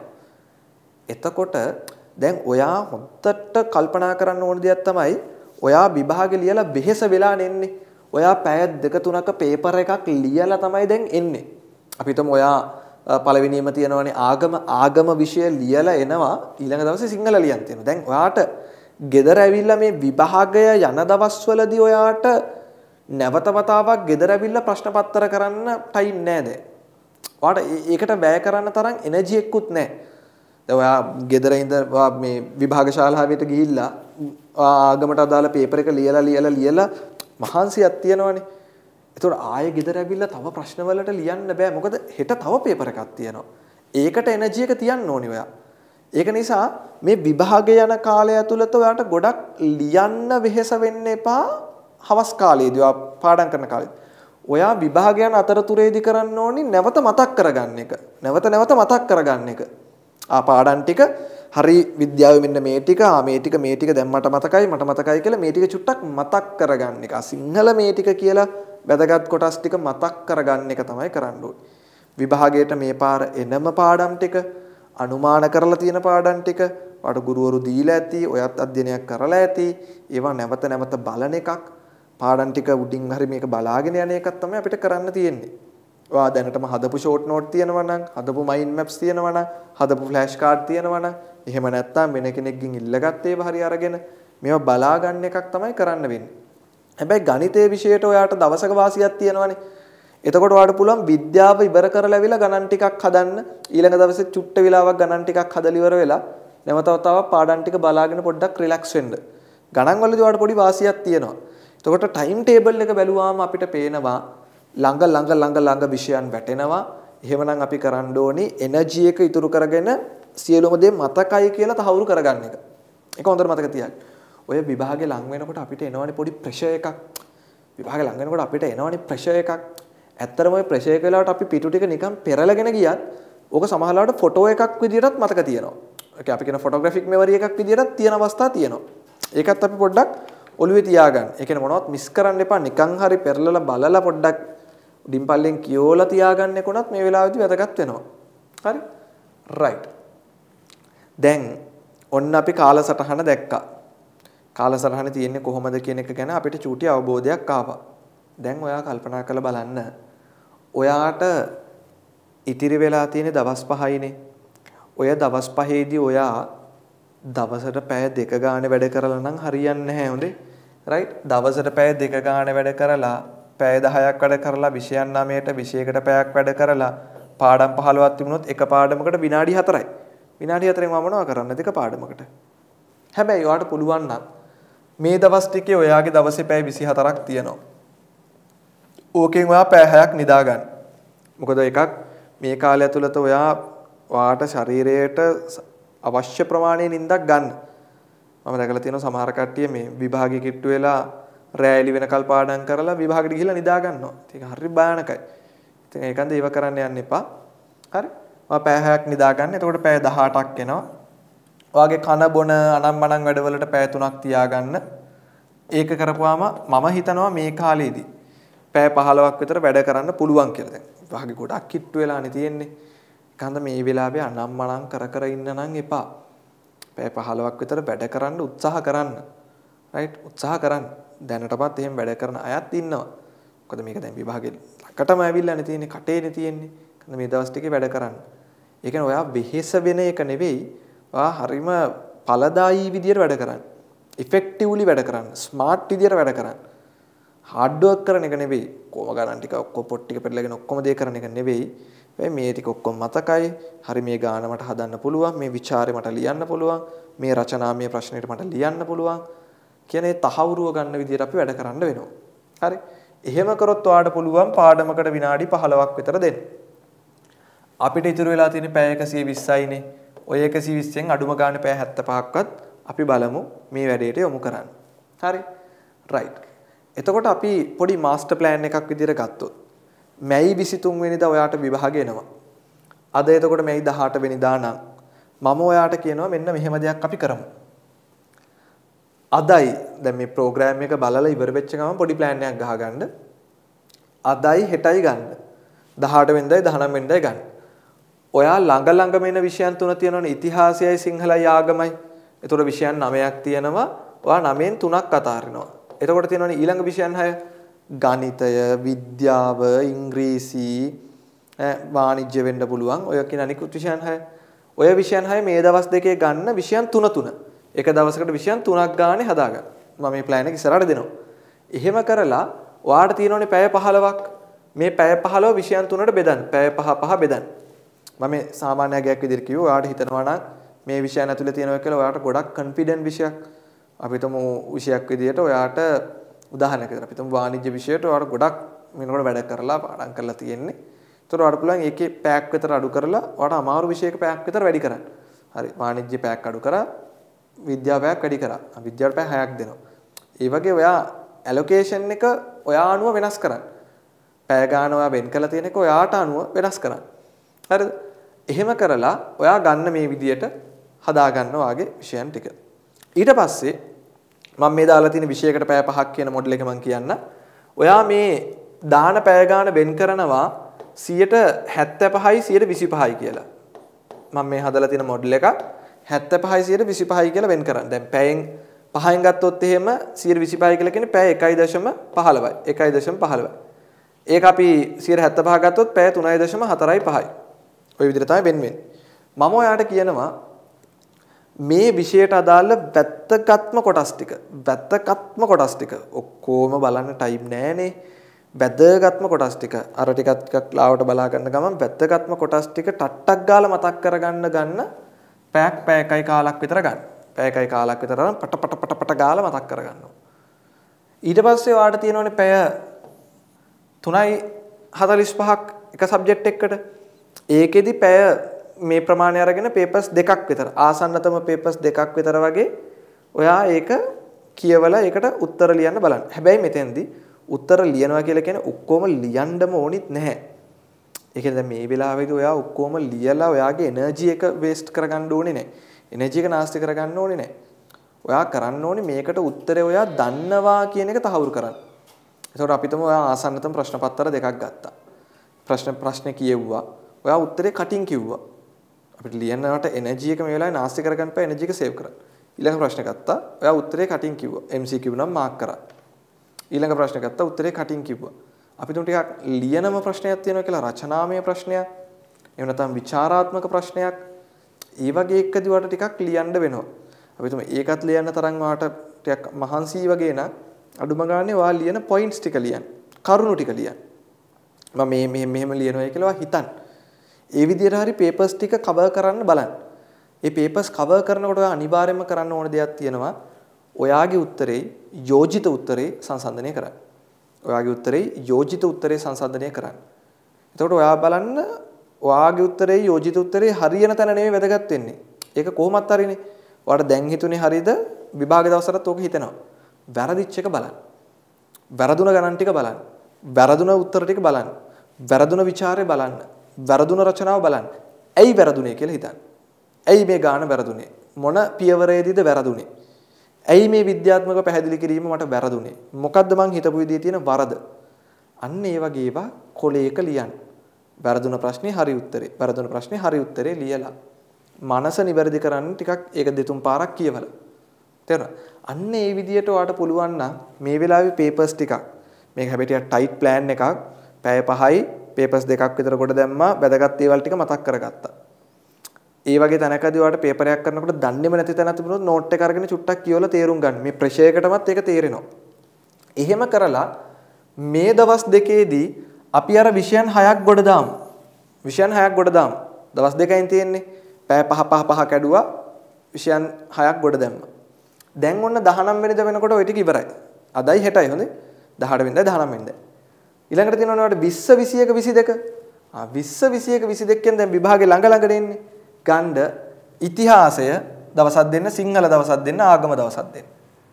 එතකොට දැන් ඔයා හොද්දට කල්පනා කරන්න ඕන දෙයක් තමයි ඔයා විභාගෙ ලියලා වෙහෙස වෙලා නෙන්නේ. ඔයා පැය දෙක තුනක පේපර් එකක් ලියලා තමයි දැන් එන්නේ. අපි හිතමු ඔයා පළවෙනියම තියෙනවනේ ආගම ආගම විෂය ලියලා එනවා ඊළඟ දවසේ සිංහල ලියන්න තියෙනවා. දැන් ඔයාට ගෙදර ඇවිල්ලා මේ විභාගය යන දවස්වලදී ඔයාට නැවත වතාවක් ගෙදර ඇවිල්ලා ප්‍රශ්න පත්‍ර කරන්න ටයිම් නැහැ දැන්. ඔයාට ඒකට වැය කරන්න තරම් එනර්ජි එකකුත් නැහැ. දැන් ඔයා ගෙදර ඉඳලා මේ විභාග ශාලාවට ගිහිල්ලා ආගමට අදාළ පේපර් එක ලියලා ලියලා ලියලා මහන්සියක් තියෙනවනේ. ඒතකොට ආයෙ ගෙදර ඇවිල්ලා තව ප්‍රශ්න වලට ලියන්න බෑ. මොකද හෙට තව පේපර් එකක් තියෙනවා. ඒකට එනර්ජි එක තියන්න ඕනි ඔයා. ඒක නිසා මේ විභාගය යන කාලය ඇතුළත ඔයාට ගොඩක් ලියන්න වෙහෙස වෙන්න එපා. හවස් කාලයේදී ඔයා පාඩම් කරන කාලේදී ඔයා විභාගයන් අතරතුරේදී කරන්න ඕනි නැවත මතක් කරගන්න එක. නැවත නැවත මතක් කරගන්න එක. ආ පාඩම් ටික හරි විද්‍යාවේ මෙන්න මේ ටික ආ මේ ටික මේ ටික දැන් මට මතකයි මට මතකයි කියලා මේ ටික චුට්ටක් මතක් කරගන්න එක. සිංහල මේ ටික කියලා වැදගත් කොටස් ටික මතක් කරගන්න එක තමයි කරන්න ඕනේ. විභාගයට මේ පාර එනම පාඩම් ටික අනුමාන කරලා තියෙන පාඩම් ටික වට ගුරුවරු දීලා ඇති ඔයත් අධ්‍යයනයක් කරලා ඇති ඒවා නැවත නැවත බලන එකක් පාඩම් ටික උඩින් හරි මේක බලාගෙන යන එකක් තමයි අපිට කරන්න තියෙන්නේ. ඔයා දැනටම හදපු ෂෝට් නෝට් තියෙනවා නම් හදපු මයින්ඩ් මැප්ස් තියෙනවා නම් හදපු ෆ්ලෑෂ් කාඩ් තියෙනවා නම් එහෙම නැත්නම් වෙන කෙනෙක්ගෙන් ඉල්ලගත්ත ඒවා හරි අරගෙන මේවා බලා ගන්න එකක් තමයි කරන්න වෙන්නේ. හැබැයි ගණිතයේ විෂයට ඔයාට දවසක වාසියක් තියෙනවානේ. එතකොට ඔයාලට පුළුවන් විද්‍යාව ඉවර කරලා ඇවිල්ලා ගණන් ටිකක් හදන්න ඊළඟ දවසේ චුට්ට වෙලාවක් ගණන් ටිකක් හදලා ඉවර වෙලා නැවත වතාවක් පාඩම් ටික බලාගෙන පොඩ්ඩක් රිලැක්ස් වෙන්න. ගණන් වලදී ඔයාලට පොඩි වාසියක් තියෙනවා. එතකොට ටයිම් ටේබල් එක බැලුවාම අපිට පේනවා ළඟ ළඟ ළඟ ළඟ විෂයන් වැටෙනවා. එහෙමනම් අපි කරන්න ඕනේ එනර්ජි එක ඉතුරු කරගෙන සියලුම දේ මතකයි කියලා තහවුරු කරගන්න එක. ඒක හොඳට මතක තියාගන්න. ඔය විභාගේ ලඟ වෙනකොට අපිට එනවනේ පොඩි ප්‍රෙෂර් එකක්. විභාගේ ලඟ වෙනකොට අපිට එනවනේ ප්‍රෙෂර් එකක්. ඇත්තටම ඔය ප්‍රෙෂර් එක වෙලාවට අපි පිටු ටික නිකන් පෙරලගෙන ගියත් ඕක සමහරවිට ෆොටෝ එකක් විදියටත් මතක තියෙනවා. ඒක අපි කියන ෆොටෝග්‍රැෆික් මෙමරි එකක් විදියටත් තියෙන අවස්ථා තියෙනවා. ඒකත් අපි පොඩ්ඩක් ඔළුවේ තියාගන්න. ඒ කියන්නේ මොනවත් මිස් කරන්න එපා. නිකන් හරි පෙරලලා බලලා පොඩ්ඩක් ඩිම්පල්ලෙන් කියෝලා තියාගන්න එක උනත් මේ වෙලාවේදී වැදගත් වෙනවා. හරි? රයිට්. දැන් ඔන්න අපි කාලසටහන දැක්කා. කාලසටහනේ තියෙන්නේ කොහොමද කියන එක ගැන අපිට චූටි අවබෝධයක් ආවා. දැන් ඔයා කල්පනා කරලා බලන්න. ඔයාට ඉතිරි වෙලා තියෙන දවස් පහයිනේ. ඔය දවස් පහේදී ඔයා දවසට පැය දෙක ගානේ වැඩ කරලා නම් හරියන්නේ නැහැ හොඳේ. රයිට්? දවසට පැය දෙක ගානේ වැඩ කරලා පැය දහයක් වැඩ කරලා විෂයන් නවයට විෂයකට පැයක් වැඩ කරලා පාඩම් පහළොවක් තිබුණොත් එක පාඩමකට විනාඩි හතරයි. විනාඩි හතරෙන් මම මොනව කරන්නද එක පාඩමකට. හැබැයි ඔයාට පුළුවන් නම් මේ දවස් ටිකේ ඔයාගේ දවසේ පැය විසිහතරක් තියෙනවා. ඕකෙන් ඔයා පැය හයක් නිදා ගන්න. මොකද එකක් මේ කාලය ඇතුළත ඔයා ඔයාට ශරීරයට අවශ්‍ය ප්‍රමාණය නිින්දක් ගන්න. මම දැකලා තියෙනවා සමහර කට්ටිය මේ විභාගෙ කිට්ටු වෙලා රෑ එළි වෙනකල් පාඩම් කරලා විභාගෙට ගිහිල්ලා නිදා ගන්නවා. ඒක හරි භයානකයි. ඉතින් ඒකන්ද ඒව කරන්න යන්න එපා. හරි? ඔයා පැය හයක් නිදා ගන්න. එතකොට පැය දහඅටක් එනවා. ඔයාගේ කන බොන අනම්මනම් වැඩවලට පැය තුනක් තියාගන්න. ඒක කරපුවාම මම හිතනවා මේ කාලේදී පැය පහළොවක් විතර වැඩ කරන්න පුළුවන් කියලා. දැන් විභාගෙ ගොඩක් කිට්ටු වෙලානේ තියෙන්නේ. ඒකන්ද මේ වෙලාවේ අනම්මනම් කර කර ඉන්න නම් එපා. පැය පහළොවක් විතර වැඩ කරන්න උත්සාහ කරන්න. රයිට්? උත්සාහ කරන්න. දැනටමත් එහෙම වැඩ කරන අයත් ඉන්නවා. මොකද මේක දැන් විභාගෙ ලකටම ඇවිල්ලානේ තියෙන්නේ, කටේනේ තියෙන්නේ. කන්න මේ දවස් ටිකේ වැඩ කරන්න. ඒ කියන්නේ ඔයා වෙහෙස වෙන එක නෙවෙයි, ඔයා හරිම ඵලදායී විදියට වැඩ කරන්න. ඉෆෙක්ටිව්ලි වැඩ කරන්න. ස්මාර්ට් විදියට වැඩ කරන්න. හાર્ඩ් වර්ක් කරන එක නෙවෙයි. කොම ගණන් ටික ඔක්කොම පොත් ටික පෙරලගෙන ඔක්කොම දේ කරන එක නෙවෙයි. මේ ටික ඔක්කොම මතකයි. හරි මේ ගාන මට හදන්න පුළුවන්. මේ ਵਿਚාරේ මට ලියන්න පුළුවන්. මේ රචනාමය ප්‍රශ්නෙට මට ලියන්න පුළුවන්. කියන්නේ තහවුරුව ගන්න විදියට අපි වැඩ කරන්න වෙනවා. හරි? එහෙම කරොත් ඔයාලට පුළුවන් පාඩමකට විනාඩි පහළොවක් විතර දෙන්න. අපිට ඉතුරු වෙලා තියෙන පැය එකසිය විස්සයිනේ. ඔය එකසිය විස්සෙන් අඩුම ගානේ පැය හැත්තෑපහක්වත් අපි බලමු මේ වැඩේට යොමු කරන්න. හරි? රයිට්. එතකොට අපි පොඩි මාස්ටර් ප්ලෑන් එකක් විදියට ගත්තොත් මැයි විසිතුන් වෙනිදා ඔයාට විභාගය එනවා. අද එතකොට මැයි දහඅට වෙනිදා නම් මම ඔයාට කියනවා මෙන්න මෙහෙම දෙයක් අපි කරමු. අදයි දැන් මේ ප්‍රෝග්‍රෑම් එක බලලා ඉවර වෙච්ච ගමන් පොඩි ප්ලෑන් එකක් ගහගන්න. අදයි හෙටයි ගන්න. දහඅට වෙනිදායි දහනවය වෙනිදායි ගන්න. ඔයා ළඟ ළඟම එන විෂයන් තුන තියෙනවනේ ඉතිහාසයයි සිංහලයි ආගමයි. ඒතකොට විෂයන් නවයක් තියෙනවා. ඔයා නවයෙන් තුනක් අතාරිනවා. එතකොට තියෙනවනේ ඊළඟ විෂයන් හය ගණිතය, විද්‍යාව, ඉංග්‍රීසි, වාණිජ්‍ය වෙන්න පුළුවන්. ඔය කියන අනිකුත් විෂයන් හය. ඔය විෂයන් හය මේ දවස් දෙකේ ගන්න විෂයන් තුන තුන. එක දවසකට විෂයන් තුනක් ගානේ හදාගන්න. මම මේ ප්ලෑන් එක ඉස්සරහට දෙනවා. එහෙම කරලා ඔයාට තියෙනවනේ පැය පහළොවක්. මේ පැය පහළොව විෂයන් තුනට බෙදන්න. පැය පහ පහ බෙදන්න. මම මේ සාමාන්‍ය ගයක් විදිහට කිව්වා. ඔයාට හිතනවා නම් මේ විෂයන් ඇතුලේ තියෙනවා කියලා ඔයාට ගොඩක් කන්ෆිඩන්ට් විෂයක්. අපි හිතමු විෂයක් විදිහට ඔයාට උදාහරණයක් විදිහට අපි හිතමු වාණිජ්‍ය විෂයට ඔයාට ගොඩක් මේනකොට වැඩ කරලා පාඩම් කරලා තියෙන්නේ. ඒතකොට ඔයාට පුළුවන් ඒකේ පැයක් විතර අඩු කරලා ඔයාට අමාරු විෂයක පැයක් විතර වැඩි කරන්න. හරි. වාණිජ්‍ය පැයක් අඩු කරා විද්‍යාව පැයක් වැඩි කරා. විද්‍යාවට පැය හයක් දෙනවා. ඒ වගේ ඔයා ඇලොකේෂන් එක ඔයා අනුව වෙනස් කරන්න. පැය ගාන ඔයා වෙන් කළ තියෙන එක ඔයාට අනුව වෙනස් කරන්න. හරිද? එහෙම කරලා ඔයා ගන්න මේ විදියට හදා ගන්න ඔයාගේ විෂයන් ටික. ඊට පස්සේ මම මේ දාලා තියෙන විෂයකට පැය පහක් කියන මොඩල් එක මම කියන්න. ඔයා මේ දාන පැය ගාන වෙන් කරනවා සියයට හැත්තෑ පහයි සියයට විසිපහයි කියලා. මම මේ හදලා තියෙන මොඩල් එක හැත්තෑ පහයි සියයට විසිපහයි කියලා වෙන් කරන්න. දැන් පැයෙන් පහෙන් ගත්තොත් එහෙම සියයට විසිපහයි කියලා කියන්නේ පැය එකයි දශම පහළොවයි. එකයි දශම පහළොවයි. ඒක අපි සියයට හැත්තෑ පහ ගත්තොත් පැය තුනයි දශම හතරයි පහයි. ඔය විදිහට තමයි වෙන් වෙන්නේ. මම ඔයාලට කියනවා මේ විෂයට අදාළ වැත්තගත්ම කොටස් ටික වැත්තගත්ම කොටස් ටික ඔක්කොම බලන්න ටයිම් නෑනේ. වැදගත්ම කොටස් ටික අර ටිකක් ටිකක් ලාවට බලා ගන්න ගමන් වැදගත්ම කොටස් ටික ටට්ටක් ගාලා මතක් කරගන්න ගන්න පැයක් පැයකයි කාලක් විතර ගන්න. පැයකයි කාලක් විතර නම් පට පට පට පට ගාලා මතක් කරගන්නවා. ඊට පස්සේ ඔයාලට තියෙනවනේ පැය තුනයි හතළිස් පහක් එක සබ්ජෙක්ට් එකකට. ඒකෙදි පැය මේ ප්‍රමාණය අරගෙන පේපර්ස් දෙකක් විතර ආසන්නතම පේපර්ස් දෙකක් විතර වගේ ඔයා ඒක කියවලා ඒකට උත්තර ලියන්න බලන්න. හැබැයි මෙතෙන්දී උත්තර ලියනවා කියලා කියන්නේ ඔක්කොම ලියන්නම ඕනිත් නැහැ. ඒ කියන්නේ දැන් මේ වෙලාවේදී ඔයා ඔක්කොම ලියලා ඔයාගේ එනර්ජි එක වේස්ට් කරගන්න ඕනේ නැහැ. එනර්ජි එක නාස්ති කරගන්න ඕනේ නැහැ. ඔයා කරන්න ඕනේ මේකට උත්තරේ ඔයා දන්නවා කියන එක තහවුරු කරන්න. ඒකට අපි තමයි ඔයා ආසන්නතම ප්‍රශ්න පත්‍ර දෙකක් ගත්තා. ප්‍රශ්න ප්‍රශ්න කියෙව්වා. ඔයා උත්තරේ කටින් කිව්වා. අපිට ලියන්නට එනර්ජි එක මේ වෙලාවේ නාස්ති කරගන්න බෑ එනර්ජි එක සේව් කරන්න. ඊළඟ ප්‍රශ්න ගත්තා. ඔයා උත්තරේ කටින් කිව්වා. එම් සී කියු නම් මාක් කරා. ඊළඟ ප්‍රශ්න ගත්තා උත්තරේ කටින් කිව්වා. අපි තුන් ටිකක් ලියනම ප්‍රශ්නයක් තියෙනවා කියලා රචනාමය ප්‍රශ්නයක්. එහෙම නැත්නම් විචාරාත්මක ප්‍රශ්නයක්. ඒ වගේ එකදී වට ටිකක් ලියන්න වෙනවා. අපි තුම ඒකත් ලියන්න තරම් වාට ටිකක් මහන්සි වගේ නම් අඩුම ගානේ ඔයා ලියන පොයින්ට්ස් ටික ලියන්න. කරුණු ටික ලියන්න. මම මේ මෙහෙම මෙහෙම ලියනවා කියලා හිතන්න. ඒ විදිහට හරි පේපර්ස් ටික කවර් කරන්න බලන්න. ඒ පේපර්ස් කවර් කරනකොට ඔයා අනිවාර්යයෙන්ම කරන්න ඕන දෙයක් තියෙනවා. ඔයාගේ උත්තරේ යෝජිත උත්තරේ සංසන්දනය කරන්න. ඔයාගේ උත්තරේ යෝජිත උත්තරේ සංසන්දනය කරන්න. එතකොට ඔයා බලන්න ඔයාගේ උත්තරේ යෝජිත උත්තරේ හරියන තැන නෙමෙයි වැදගත් වෙන්නේ. ඒක කොහොමත් හරිනේ. ඔයාට දැන් හිතුනේ හරියද විභාග දවසටත් ඕක හිතෙනවා. වැරදිච්ච එක බලන්න. වැරදුන ගණන් ටික බලන්න. වැරදුන උත්තර ටික බලන්න. වැරදුන ਵਿਚාරේ බලන්න. වැරදුන රචනාව බලන්න. ඇයි වැරදුනේ කියලා හිතන්න. ඇයි මේ ගාන වැරදුනේ? මොන පියවරේදීද වැරදුනේ? ඇයි මේ විද්‍යාත්මක පැහැදිලි කිරීම මට වැරදුනේ? මොකද්ද මං හිතපු විදිහේ තියෙන වරද? අන්න ඒ වගේ ඒවා කොලයක ලියන්න. වැරදුන ප්‍රශ්නේ හරි උත්තරේ. වැරදුන ප්‍රශ්නේ හරි උත්තරේ ලියලා. මනස නිවැරදි කරන්න ටිකක් ඒක දෙතුන් පාරක් කියවලා. තේරුණා? අන්න ඒ විදිහට ඔයාට පුළුවන් නම් මේ වෙලාවේ පේපර්ස් ටිකක් මේක හැබැයි ටයිට් ප්ලෑන් එකක් පැය පහයි පේපර්ස් දෙකක් විතර කොට දැම්මා වැදගත් දේවල් ටික මතක් කරගත්තා. ඒ වගේ තැනකදී ඔයාලට පේපර් එකක් කරනකොට දන්නේම නැති තැනක් තිබුණොත් නෝට් එක අරගෙන චුට්ටක් කියවලා තේරුම් ගන්න. මේ ප්‍රෙෂරයකටමත් ඒක තේරෙනවා. එහෙම කරලා මේ දවස් දෙකේදී අපි අර විෂයන් හයක් ගොඩ දාමු. විෂයන් හයක් ගොඩ දාමු. දවස් දෙකයින් තියෙන්නේ. පැය පහ පහ පහ කැඩුවා විෂයන් හයක් ගොඩ දැම්මා. දැන් ඔන්න දහනවය වෙනිදා වෙනකොට ওই ටික ඉවරයි. අදයි හෙටයි හොඳේ. දහඅට වෙනිදා දහනවය වෙනිදා. ඊළඟට තියෙනවා ඔයාලට විස්ස විසියක විසිදෙක. ආ විස්ස විසියක විසිදෙකෙන් දැන් විභාගේ ළඟ ළඟට එන්නේ. ගණ්ඩ ඉතිහාසය දවසක් දෙන්න සිංහල දවසක් දෙන්න ආගම දවසක් දෙන්න.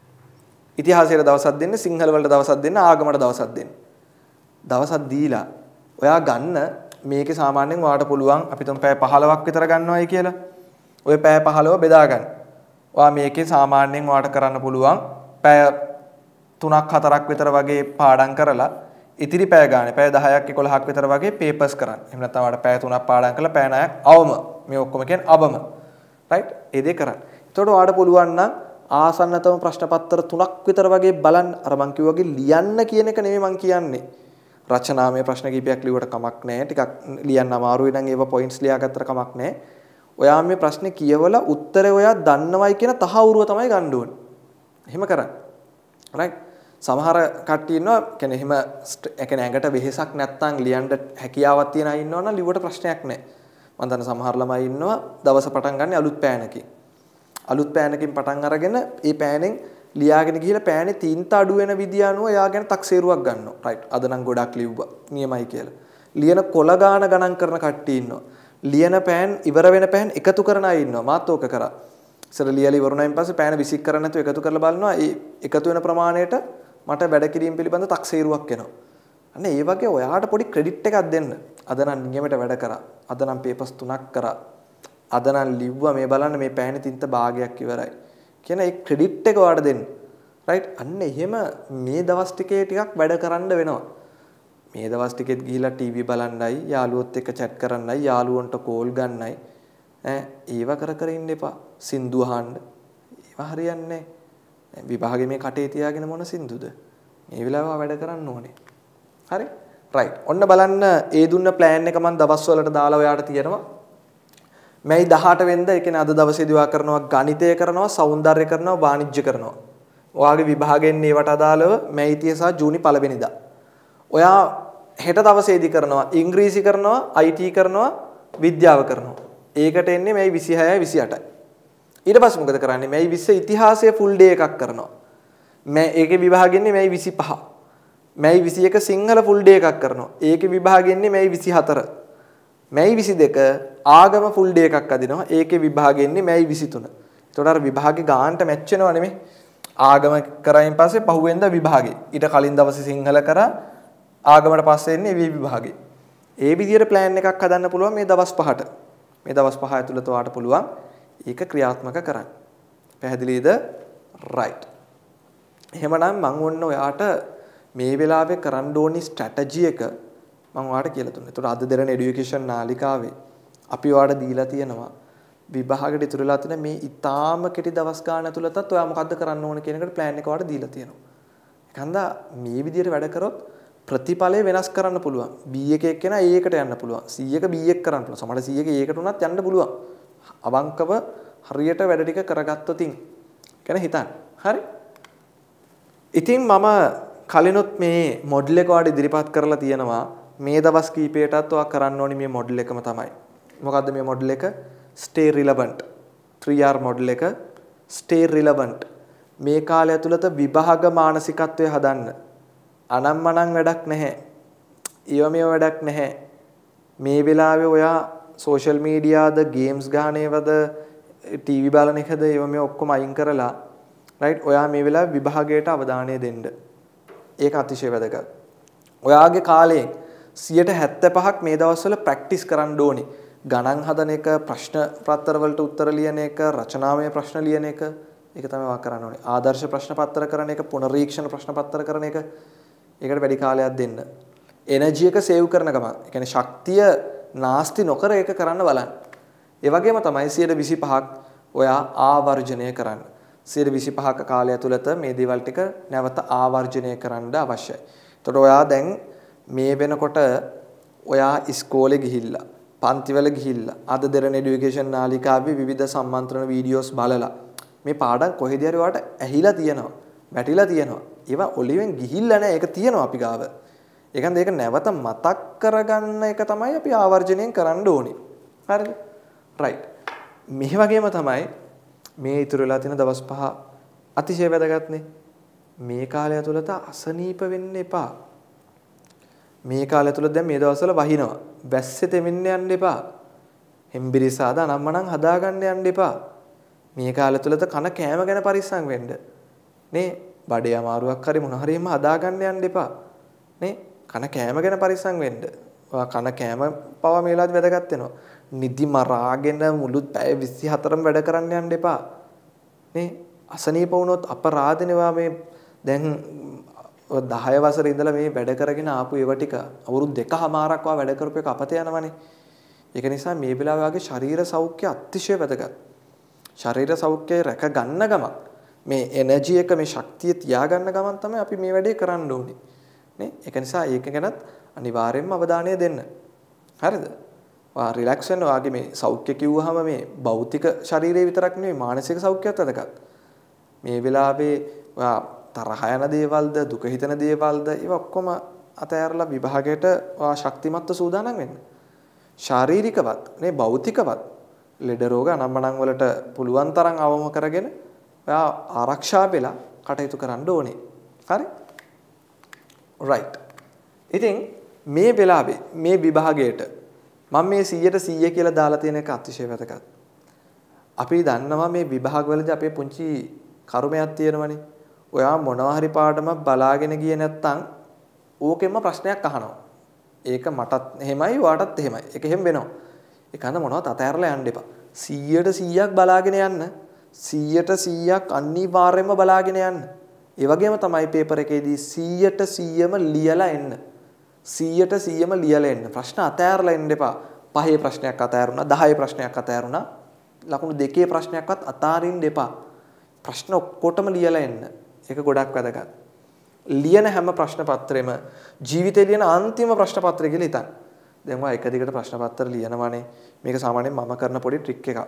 ඉතිහාසයට දවසක් දෙන්න සිංහල වලට දවසක් දෙන්න ආගමට දවසක් දෙන්න. දවසක් දීලා ඔයා ගන්න මේකේ සාමාන්‍යයෙන් ඔයාට පුළුවන් අපි තුන් පැය පහළොවක් විතර ගන්නවයි කියලා. ඔය පැය පහළොව බෙදා ගන්න. ඔයා මේකේ සාමාන්‍යයෙන් ඔයාට කරන්න පුළුවන් පැය තුනක් හතරක් විතර වගේ පාඩම් කරලා ඉතිරි පැය ගානේ පැය දහයක් එකොළහක් විතර වගේ පේපර්ස් කරන්න. එහෙම නැත්නම් ඔයාට පැය තුනක් පාඩම් කරලා පැය නවයක් අවම මේ ඔක්කොම කියන්නේ අවම. රයිට්? ඒ දේ කරන්න. එතකොට ඔයාට පුළුවන් නම් ආසන්නතම ප්‍රශ්න පත්‍ර තුනක් විතර වගේ බලන්න. අර මං කිව්වා වගේ ලියන්න කියන එක නෙමෙයි මං කියන්නේ. රචනාමය ප්‍රශ්න කිහිපයක් ලියුවට කමක් නැහැ. ටිකක් ලියන්න අමාරුයි නම් ඒව පොයින්ට්ස් ලියාගත්තට කමක් නැහැ. ඔයා මේ ප්‍රශ්නේ කියවලා උත්තරේ ඔයා දන්නවයි කියන තහවුරුව තමයි ගන්න ඕනේ. එහෙම කරන්න. රයිට්? සමහර කට්ටිය ඉන්නවා කියන්නේ එහෙම ඒ කියන්නේ ඇඟට වෙහෙසක් නැත්තම් ලියන්න හැකියාවක් තියන අය ඉන්නවනම් ලිව්වට ප්‍රශ්නයක් නැහැ. මම දන්න සමහර ළමයි ඉන්නවා දවස පටන් ගන්න අලුත් පෑනකින්. අලුත් පෑනකින් පටන් අරගෙන ඒ පෑනෙන් ලියාගෙන ගිහිල්ලා පෑනේ තීන්ත අඩු වෙන විදිය අනුව එයා ගැන තක්සේරුවක් ගන්නවා. රයිට්. අද නම් ගොඩක් ලිව්වා. නියමයි කියලා. ලියන කොළ ගාන ගණන් කරන කට්ටිය ඉන්නවා. ලියන පෑන් ඉවර වෙන පෑන් එකතු කරන අය ඉන්නවා. මාත් ඕක කරා. ඉතින් ලියලා ඉවරුණායින් පස්සේ පෑන විසික් කරන්න නැතුව එකතු කරලා බලනවා. ඒ එකතු වෙන ප්‍රමාණයට මට වැඩ කිරීම පිළිබඳ තක්සේරුවක් එනවා. අන්න ඒ වගේ ඔයාට පොඩි ක්‍රෙඩිට් එකක් දෙන්න. අද නම් නියමයට වැඩ කරා. අද නම් පේපර්ස් තුනක් කරා. අද නම් ලිව්වා මේ බලන්න මේ පෑනේ තින්ත භාගයක් ඉවරයි. කියන ඒ ක්‍රෙඩිට් එක ඔයාට දෙන්න. රයිට්? අන්න එහෙම මේ දවස් ටිකේ ටිකක් වැඩ කරන්න වෙනවා. මේ දවස් ටිකෙත් ගිහිලා ටීවී බලන්නයි, යාළුවොත් එක්ක chat කරන්නයි, යාළුවන්ට කෝල් ගන්නයි. ඈ ඒව කර කර ඉන්න එපා. සින්දු අහන්න. ඒව හරියන්නේ නැහැ. විභාගෙ මේ කටේ තියාගෙන මොන සින්දුද? මේ වෙලාව වැඩ කරන්න ඕනේ. හරි? රයිට්. ඔන්න බලන්න ඒ දුන්න plan එක මම දවස් වලට දාලා ඔයාට තියෙනවා. මැයි දහඅට වෙනිදා, ඒ කියන්නේ අද දවසේදී ඔයා කරනවා ගණිතය කරනවා, සෞන්දර්ය කරනවා, වාණිජ්‍ය කරනවා. ඔයාගේ විභාගෙන් ඒවට අදාළව මැයි තිහ සහ ජූනි පළවෙනිදා. ඔයා හෙට දවසේදී කරනවා ඉංග්‍රීසි කරනවා, I T කරනවා, විද්‍යාව කරනවා. ඒකට එන්නේ මැයි විසිහයයි විසිඅටයි. ඊට පස්සේ මොකද කරන්නේ? මැයි විස්ස ඉතිහාසය ෆුල් ඩේ එකක් කරනවා. මැයි ඒකේ විභාගෙන්නේ මැයි විසිපහ. මැයි විසිඑක සිංහල ෆුල් ඩේ එකක් කරනවා. ඒකේ විභාගෙන්නේ මැයි විසිහතර. මැයි විසිදෙක ආගම ෆුල් ඩේ එකක් අදිනවා. ඒකේ විභාගෙන්නේ මැයි විසිතුන. ඒතකොට අර විභාගේ ගානට මැච් වෙනව නෙමෙයි. ආගම කරයින් පස්සේ පහුවෙන්ද විභාගේ. ඊට කලින් දවසේ සිංහල කරා, ආගමට පස්සේ එන්නේ විභාගේ. ඒ විදිහට plan එකක් හදන්න පුළුවන් මේ දවස් පහට. මේ දවස් පහ ඇතුළත ඔයාට පුළුවන් ඒක ක්‍රියාත්මක කරන්න. පැහැදිලිද? right. එහෙමනම් මම ඔන්න ඔයාට මේ වෙලාවේ කරන්න ඕනි ස්ට්‍රැටජි එක මම ඔයාලට කියලා දුන්නා. ඒතකොට අද දෙරණ এডুকেෂන් නාලිකාවේ අපි ඔයාලට දීලා තියෙනවා විභාගෙට ඉතුරුලා තියෙන මේ ඊටාම කෙටි දවස් ගාන ඇතුළතත් ඔයා මොකද්ද කරන්න ඕන කියන එකට plan එක ඔයාලට දීලා තියෙනවා. ඒකන්ද මේ විදිහට වැඩ කරොත් ප්‍රතිඵලය වෙනස් කරන්න පුළුවන්. B එක එක්කෙනා A එකට යන්න පුළුවන්. C එක B එක කරන්න පුළුවන්. සමහර C එක A එකට උනත් යන්න පුළුවන්. අවංකව හරියට වැඩ ටික කරගත්තොත් ඉතින් හිතන්න. හරි? ඉතින් මම කලිනුත් මේ මොඩල් එක ඔයාලට ඉදිරිපත් කරලා තියෙනවා. මේ දවස් කීපයටත් ඔයා කරන්න ඕනි මේ මොඩල් එකම තමයි. මොකද්ද මේ මොඩල් එක? Stay relevant. three R model එක stay relevant. මේ කාලය ඇතුළත විභාග මානසිකත්වය හදන්න. අනම්මනම් වැඩක් නැහැ. ඊව මේව වැඩක් නැහැ. මේ වෙලාවේ ඔයා social mediaද, games ගානේවද, ටීවී බලන එකද ඒව මේ ඔක්කොම අයින් කරලා right ඔයා මේ වෙලාවේ විභාගයට අවධානය දෙන්න. ඒක අතිශය වැදගත්. ඔයාගේ කාලයෙන් සියයට හැත්තෑපහක් මේ දවස්වල ප්‍රැක්ටිස් කරන්න ඕනේ. ගණන් හදන එක, ප්‍රශ්න පත්‍ර වලට උත්තර ලියන එක, රචනාමය ප්‍රශ්න ලියන එක, ඒක තමයි ඔයා කරන්න ඕනේ. ආදර්ශ ප්‍රශ්න පත්‍ර කරන එක, පුනරීක්ෂණ ප්‍රශ්න පත්‍ර කරන එක. ඒකට වැඩි කාලයක් දෙන්න. එනර්ජි එක සේව් කරන ගමන්, ඒ කියන්නේ ශක්තිය නාස්ති නොකර ඒක කරන්න බලන්න. ඒ වගේම තමයි සියයට විසිපහක් ඔයා ආවර්ජනය කරන්න. සියයට විසිපහක කාලය ඇතුළත මේ දේවල් ටික නැවත ආවර්ජනය කරන්න අවශ්‍යයි. එතකොට ඔයා දැන් මේ වෙනකොට ඔයා ඉස්කෝලේ ගිහිල්ලා, පන්තිවල ගිහිල්ලා, අද දෙරණ এডুকেෂන් නාලිකාවේ විවිධ සම්මන්ත්‍රණ වීඩියෝස් බලලා මේ පාඩම් කොහෙද හරි ඔයාට ඇහිලා තියෙනවා, වැටිලා තියෙනවා. ඒවා ඔලිවෙන් ගිහිල්ලා නැහැ. ඒක තියෙනවා අපි ගාව. ඒකන්ද ඒක නැවත මතක් කරගන්න එක තමයි අපි ආවර්ජනයෙන් කරන්න ඕනේ. හරිද? right. මේ වගේම තමයි මේ ඉතුරු වෙලා තියෙන දවස් පහ අතිශය වැදගත්නේ. මේ කාලය ඇතුළත අසනීප වෙන්න එපා. මේ කාලය ඇතුළත දැන් මේ දවස්වල වහිනවා. වැස්සේ තෙමින්න යන්න එපා. හෙම්බිරිසාද අනම්මනම් හදාගන්න යන්න එපා. මේ කාලය ඇතුළත කන කෑම ගැන පරිස්සම් වෙන්න. නේ? බඩේ අමාරුවක් හරි මොන හරි එහෙම හදාගන්න යන්න එපා. නේ? කන කෑම ගැන පරිස්සම් වෙන්න. ඔයා කන කෑම පවා මේ වෙලාවට වැදගත් වෙනවා. නිදි මරාගෙන මුළු පැය විසිහතරම වැඩ කරන්න යන්න එපා. නේ? අසනීප වුණොත් අපරාධිනවා මේ දැන් දහය වසරේ ඉඳලා මේ වැඩ කරගෙන ආපු ඒවා ටික අවුරුදු දෙකමාරක් වා වැඩ කරපු එක අපත යනවනේ. ඒක නිසා මේ වෙලාවේ වගේ ශරීර සෞඛ්‍ය අතිශය වැදගත්. ශරීර සෞඛ්‍යය රැක ගන්න ගමන් මේ එනර්ජි එක මේ ශක්තිය තියා ගන්න ගමන් තමයි අපි මේ වැඩේ කරන්න ඕනේ. නේ? ඒක නිසා ඒක ගැනත් අනිවාර්යයෙන්ම අවධානය දෙන්න. හරිද? වා රිලැක්ස් වෙන්න. වාගේ මේ සෞඛ්‍ය කිව්වහම මේ භෞතික ශරීරය විතරක් නෙවෙයි මානසික සෞඛ්‍යයත් වැදගත්. මේ වෙලාවේ වා තරහ යන දේවල්ද, දුක හිතෙන දේවල්ද ඒවා ඔක්කොම අතහැරලා විභාගයට වා ශක්තිමත්ව සූදානම් වෙන්න. ශාරීරිකවත් නේ භෞතිකවත් ලෙඩ රෝග අනම්මනම් වලට පුළුවන් තරම් අවම කරගෙන ඔයා ආරක්ෂා වෙලා කටයුතු කරන්න ඕනේ. හරි? right. ඉතින් මේ වෙලාවේ මේ විභාගයට මම මේ සීයට සීය කියලා දාලා තියෙන එක අතිශය වැදගත්. අපි දන්නවා මේ විභාගවලදී අපේ පුංචි කර්මයක් තියෙනවනේ. ඔයා මොනවා හරි පාඩමක් බලාගෙන ගියේ නැත්නම් ඕකෙම ප්‍රශ්නයක් අහනවා. ඒක මටත් එහෙමයි ඔයාටත් එහෙමයි. ඒක එහෙම වෙනවා. ඒකන මොනවත් අතහැරලා යන්න එපා. සීයට සීයක් බලාගෙන යන්න. සීයට සීයක් අනිවාර්යයෙන්ම බලාගෙන යන්න. ඒ වගේම තමයි පේපර් එකේදී සීයට සීයම ලියලා එන්න. සීයට සීයම ලියලා එන්න. ප්‍රශ්න අතහැරලා එන්න එපා. පහේ ප්‍රශ්නයක් අතහැරුණා, දහයේ ප්‍රශ්නයක් අතහැරුණා. ලකුණු දෙකේ ප්‍රශ්නයක්වත් අතාරින්න එපා. ප්‍රශ්න ඔක්කොටම ලියලා එන්න. ඒක ගොඩක් වැදගත්. ලියන හැම ප්‍රශ්න පත්‍රෙම ජීවිතේ ලියන අන්තිම ප්‍රශ්න පත්‍රය කියලා හිතන්න. දැන් ඔයා එක දිගට ප්‍රශ්න පත්‍ර ලියනවානේ. මේක සාමාන්‍යයෙන් මම කරන පොඩි ට්‍රික් එකක්.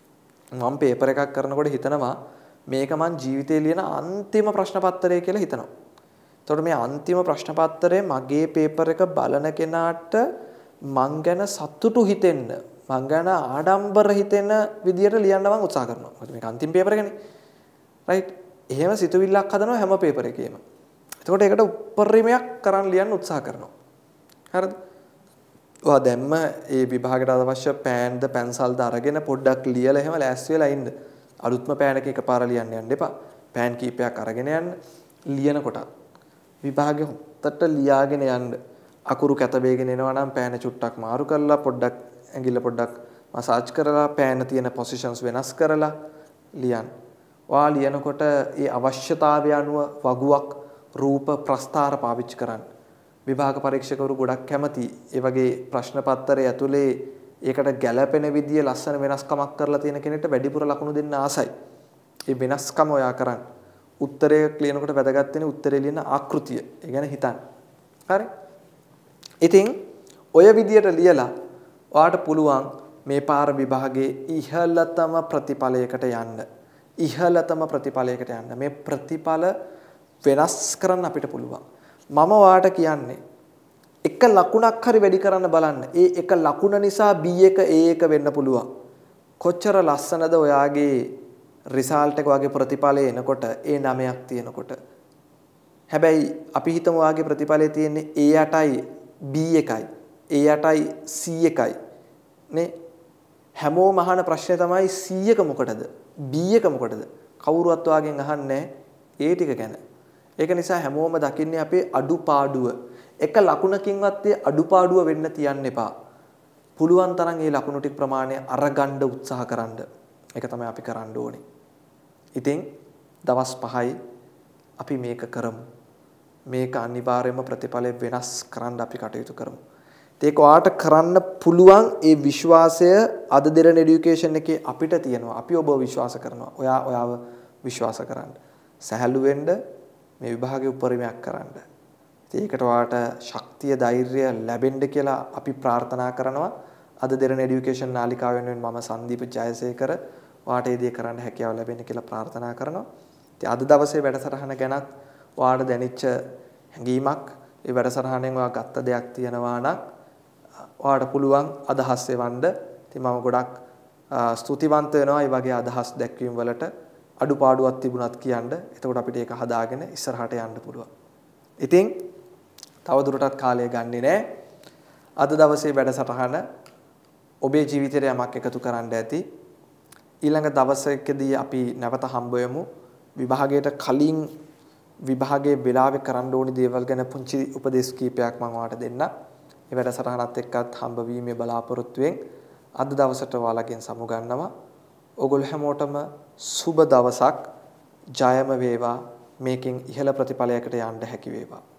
මම පේපර් එකක් කරනකොට හිතනවා මේක මං ජීවිතේ ලියන අන්තිම ප්‍රශ්න පත්‍රය කියලා හිතනවා. එතකොට මේ අන්තිම ප්‍රශ්න පත්‍රයේ මගේ පේපර් එක බලන කෙනාට මං ගැන සතුටු හිතෙන්න, මං ගැන ආඩම්බර හිතෙන විදියට ලියන්න මං උත්සාහ කරනවා. මොකද මේක අන්තිම පේපර් එකනේ. රයිට්. එහෙම සිතුවිල්ලක් හදනවා හැම පේපර් එකේම. එතකොට ඒකට උපරිමයක් කරන් ලියන්න උත්සාහ කරනවා. හරිද? ඔයා දැම්ම ඒ විභාගයට අවශ්‍ය පෑන්ද පැන්සල්ද අරගෙන පොඩ්ඩක් ලියලා එහෙම ලෑස්ති වෙලා ඉන්න. අලුත්ම පෑන් එක එකපාර ලියන්න යන්න එපා. පෑන් කීපයක් අරගෙන යන්න. ලියනකොට විභාගෙ හොත්තට ලියාගෙන යන්න. අකුරු කැත වේගෙන එනවා නම් පෑන චුට්ටක් මාරු කරලා පොඩ්ඩක් ඇඟිල්ල පොඩ්ඩක් මසාජ් කරලා පෑන තියෙන පොසිෂන්ස් වෙනස් කරලා ලියන්න. ඔයා ලියනකොට ඒ අවශ්‍යතාවය අනුව වගුවක් රූප ප්‍රස්ථාර පාවිච්චි කරන්න. විභාග පරීක්ෂකවරු ගොඩක් කැමති ඒ වගේ ප්‍රශ්න පත්‍රය ඇතුලේ ඒකට ගැළපෙන විදිය ලස්සන වෙනස්කමක් කරලා තියෙන කෙනෙක්ට වැඩිපුර ලකුණු දෙන්න ආසයි. ඒ වෙනස්කම ඔයා කරන්න. උත්තරය ලියනකොට වැදගත් වෙන්නේ උත්තරේ ලියන ආකෘතිය. ඒ ගැන හිතන්න. හරි? ඉතින් ඔය විදියට ලියලා ඔයාට පුළුවන් මේ පාර විභාගයේ ඉහළතම ප්‍රතිඵලයකට යන්න. ඉහළතම ප්‍රතිඵලයකට යන්න. මේ ප්‍රතිඵල වෙනස් කරන්න අපිට පුළුවන්. මම ඔයාට කියන්නේ එක ලකුණක් හරි වැඩි කරන්න බලන්න. ඒ එක ලකුණ නිසා B එක A එක වෙන්න පුළුවන්. කොච්චර ලස්සනද ඔයාගේ රිසල්ට් එක වගේ ප්‍රතිඵලය එනකොට A නවයක් තියෙනකොට. හැබැයි අපි හිතමු ඔයාගේ ප්‍රතිඵලය තියෙන්නේ A අටයි B එකයි. A අටයි C එකයි. නේ? හැමෝම අහන ප්‍රශ්නේ තමයි C එක මොකටද? B එක මොකටද? කවුරුවත් ඔයාගෙන් අහන්නේ ඒ ටික ගැන. ඒක නිසා හැමෝම දකින්නේ අපේ අඩුපාඩුව. එක ලකුණකින්වත් ඒ අඩුපාඩුව වෙන්න තියන්න එපා. පුළුවන් තරම් ඒ ලකුණු ටික ප්‍රමාණය අරගන්න උත්සාහ කරන්න. ඒක තමයි අපි කරන්න ඕනේ. ඉතින් දවස් පහයි අපි මේක කරමු. මේක අනිවාර්යයෙන්ම ප්‍රතිඵලය වෙනස් කරන්න අපි කටයුතු කරමු. ඒක ඔයාට කරන්න පුළුවන් ඒ විශ්වාසය අද දෙරණ এডুকেෂන් එකේ අපිට තියෙනවා. අපි ඔබව විශ්වාස කරනවා. ඔයා ඔයාව විශ්වාස කරන්න. සැහැල්ලු වෙන්න මේ විභාගයේ උපරිමයක් කරන්න. ඒකට ඔයාට ශක්තිය ධෛර්යය ලැබෙන්න කියලා අපි ප්‍රාර්ථනා කරනවා. අද දෙරණ এডুকেෂන් නාලිකාව වෙනුවෙන් මම සංදීප ජයසේකර ඔයාට ඒ දේ කරන්න හැකියාව ලැබෙන්න කියලා ප්‍රාර්ථනා කරනවා. ඉතින් අද දවසේ වැඩසටහන ගැනත් ඔයාට දැනෙච්ච හැඟීමක් ඒ වැඩසටහනෙන් ඔයා ගත්ත දෙයක් තියෙනවා නම් ඔයාට පුළුවන් අදහස් එවන්න. ඉතින් මම ගොඩක් ස්තුතිවන්ත වෙනවා මේ වගේ අදහස් දැක්වීම වලට. අඩුපාඩුවක් තිබුණත් කියන්න. එතකොට අපිට ඒක හදාගෙන ඉස්සරහට යන්න පුළුවන්. ඉතින් තවදුරටත් කාලය ගන්නෙ නෑ. අද දවසේ වැඩසටහන ඔබේ ජීවිතයට යමක් එකතු කරන්න ඇති. ඊළඟ දවසකදී අපි නැවත හම්බ වෙමු. විභාගයට කලින් විභාගයේ වෙලාවේ කරන්න ඕනි දේවල් ගැන පුංචි උපදේශ කීපයක් මම ඔයාලට දෙන්න. මේ වැඩසටහනත් එක්කත් හම්බ වීමේ බලාපොරොත්තුවෙන් අද දවසට ඔයාලගෙන් සමුගන්නවා. ඔගොල්ලෝ හැමෝටම සුබ දවසක්. ජයම වේවා. මේකෙන් ඉහළ ප්‍රතිඵලයකට යන්න හැකි වේවා.